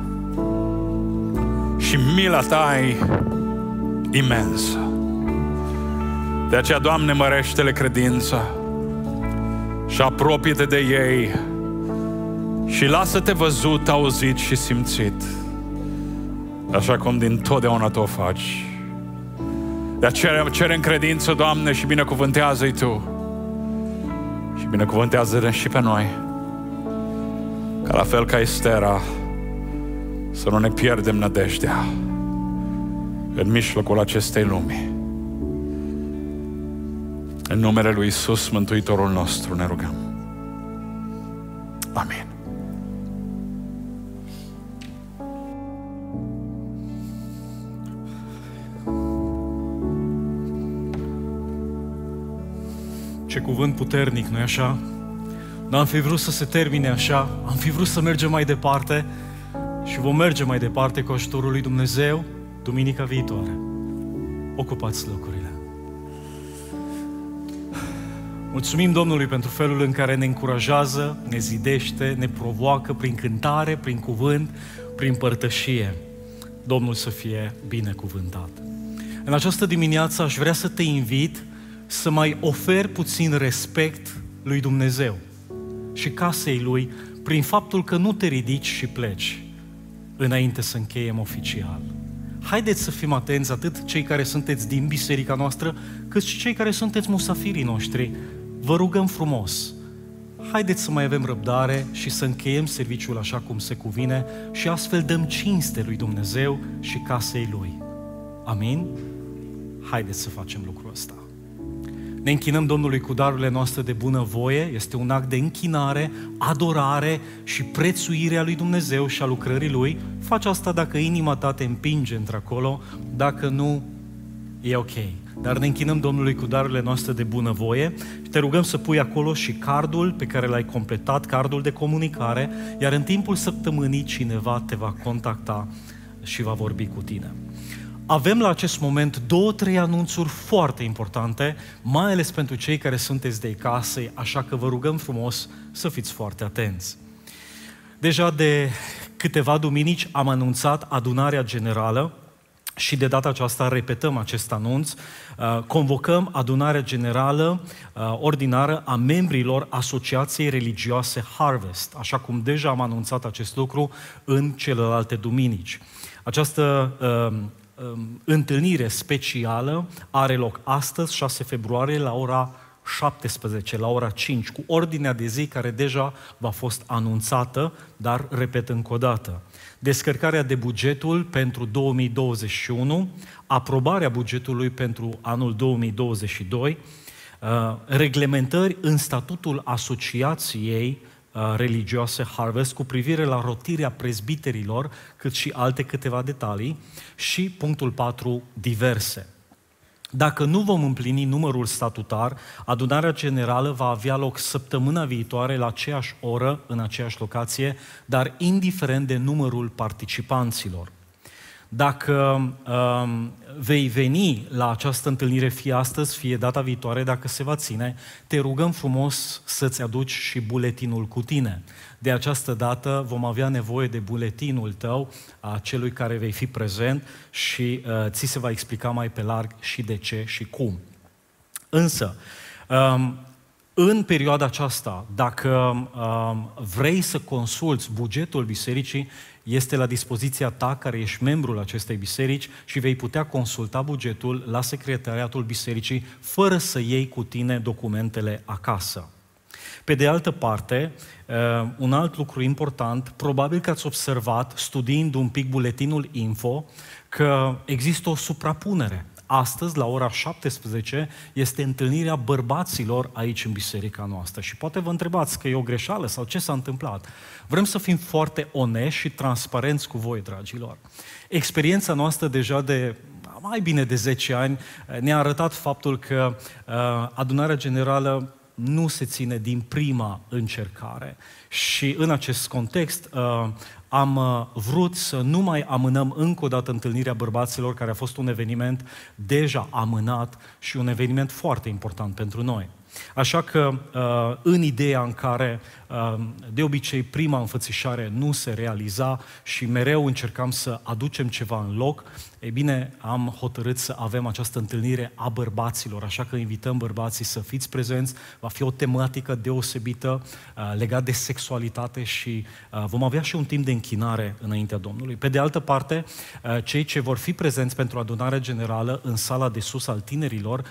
și mila Ta e imensă. De aceea, Doamne, mărește-le credința și apropie-te de ei și lasă-te văzut, auzit și simțit, așa cum din totdeauna Tu o faci. De aceea cerem credință, Doamne, și binecuvântează-i Tu și binecuvântează-ne și pe noi, ca la fel ca Estera să nu ne pierdem nădejdea în mijlocul acestei lumi. În numele Lui Iisus, Mântuitorul nostru, ne rugăm. Amin. Ce cuvânt puternic, nu-i așa? N-am fi vrut să se termine așa, am fi vrut să mergem mai departe și vom merge mai departe cu ajutorul lui Dumnezeu duminica viitoare. Ocupați locurile. Mulțumim Domnului pentru felul în care ne încurajează, ne zidește, ne provoacă prin cântare, prin cuvânt, prin părtășie. Domnul să fie binecuvântat. În această dimineață aș vrea să te invit să mai oferi puțin respect lui Dumnezeu și casei Lui prin faptul că nu te ridici și pleci înainte să încheiem oficial. Haideți să fim atenți, atât cei care sunteți din biserica noastră, cât și cei care sunteți musafirii noștri. Vă rugăm frumos, haideți să mai avem răbdare și să încheiem serviciul așa cum se cuvine și astfel dăm cinste lui Dumnezeu și casei Lui. Amin? Haideți să facem lucrul ăsta. Ne închinăm Domnului cu darurile noastre de bunăvoie, este un act de închinare, adorare și prețuire a lui Dumnezeu și a lucrării Lui. Faci asta dacă inima ta te împinge într-acolo, dacă nu, e ok. Dar ne închinăm Domnului cu darurile noastre de bunăvoie și te rugăm să pui acolo și cardul pe care l-ai completat, cardul de comunicare, iar în timpul săptămânii cineva te va contacta și va vorbi cu tine. Avem la acest moment 2-3 anunțuri foarte importante, mai ales pentru cei care sunteți de acasă, așa că vă rugăm frumos să fiți foarte atenți. Deja de câteva duminici am anunțat adunarea generală și de data aceasta repetăm acest anunț. Convocăm adunarea generală ordinară a membrilor Asociației Religioase Harvest, așa cum deja am anunțat acest lucru în celelalte duminici. Această întâlnire specială are loc astăzi, 6 februarie, la ora 17, la ora 5, cu ordinea de zi care deja v-a fost anunțată, dar repet încă o dată. Descărcarea de bugetul pentru 2021, aprobarea bugetului pentru anul 2022, reglementări în statutul asociației religioase Harvest cu privire la rotirea prezbiterilor, cât și alte câteva detalii și punctul 4, diverse. Dacă nu vom împlini numărul statutar, adunarea generală va avea loc săptămâna viitoare la aceeași oră, în aceeași locație, dar indiferent de numărul participanților. Dacă vei veni la această întâlnire fie astăzi, fie data viitoare, dacă se va ține, te rugăm frumos să-ți aduci și buletinul cu tine. De această dată vom avea nevoie de buletinul tău, a celui care vei fi prezent și ți se va explica mai pe larg și de ce și cum. Însă, în perioada aceasta, dacă vrei să consulți bugetul bisericii, este la dispoziția ta, care ești membrul acestei biserici, și vei putea consulta bugetul la secretariatul bisericii fără să iei cu tine documentele acasă. Pe de altă parte, un alt lucru important, probabil că ați observat, studiind un pic buletinul info, că există o suprapunere. Astăzi, la ora 17, este întâlnirea bărbaților aici în biserica noastră. Și poate vă întrebați că e o greșeală sau ce s-a întâmplat. Vrem să fim foarte onești și transparenți cu voi, dragilor. Experiența noastră deja de mai bine de 10 ani ne-a arătat faptul că adunarea generală nu se ține din prima încercare. Și în acest context am vrut să nu mai amânăm încă o dată întâlnirea bărbaților, care a fost un eveniment deja amânat și un eveniment foarte important pentru noi. Așa că în ideea în care de obicei prima înfățișare nu se realiza și mereu încercam să aducem ceva în loc, ei bine, am hotărât să avem această întâlnire a bărbaților, așa că invităm bărbații să fiți prezenți. Va fi o tematică deosebită legată de sexualitate și vom avea și un timp de închinare înaintea Domnului. Pe de altă parte, cei ce vor fi prezenți pentru adunarea generală în sala de sus al tinerilor,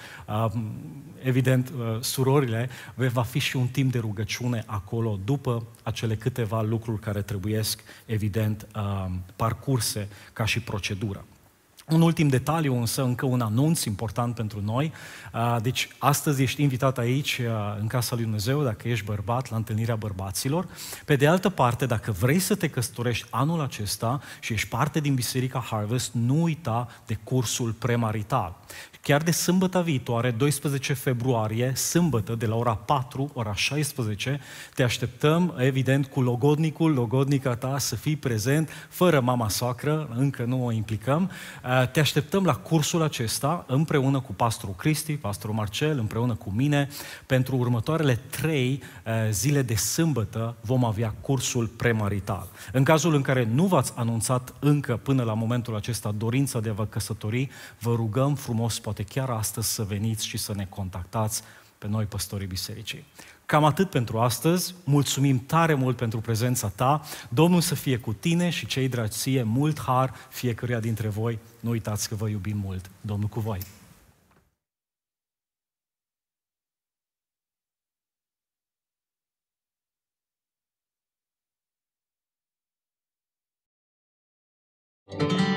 evident, surorile, va fi și un timp de rugăciune acolo după acele câteva lucruri care trebuiesc, evident, parcurse ca și procedură. Un ultim detaliu, însă, încă un anunț important pentru noi. Deci, astăzi ești invitat aici, în Casa lui Dumnezeu, dacă ești bărbat, la întâlnirea bărbaților. Pe de altă parte, dacă vrei să te căsătorești anul acesta și ești parte din Biserica Harvest, nu uita de cursul premarital. Chiar de sâmbătă viitoare, 12 februarie, sâmbătă, de la ora 4, ora 16, te așteptăm, evident, cu logodnica ta să fii prezent, fără mama soacră, încă nu o implicăm. Te așteptăm la cursul acesta, împreună cu pastorul Cristi, pastorul Marcel, împreună cu mine. Pentru următoarele 3 zile de sâmbătă vom avea cursul premarital. În cazul în care nu v-ați anunțat încă până la momentul acesta dorința de a vă căsători, vă rugăm frumos, poate chiar astăzi, să veniți și să ne contactați pe noi, păstorii bisericii. Cam atât pentru astăzi. Mulțumim tare mult pentru prezența ta. Domnul să fie cu tine și cei dragi ție, mult har fiecăruia dintre voi. Nu uitați că vă iubim mult. Domnul cu voi. Thank you.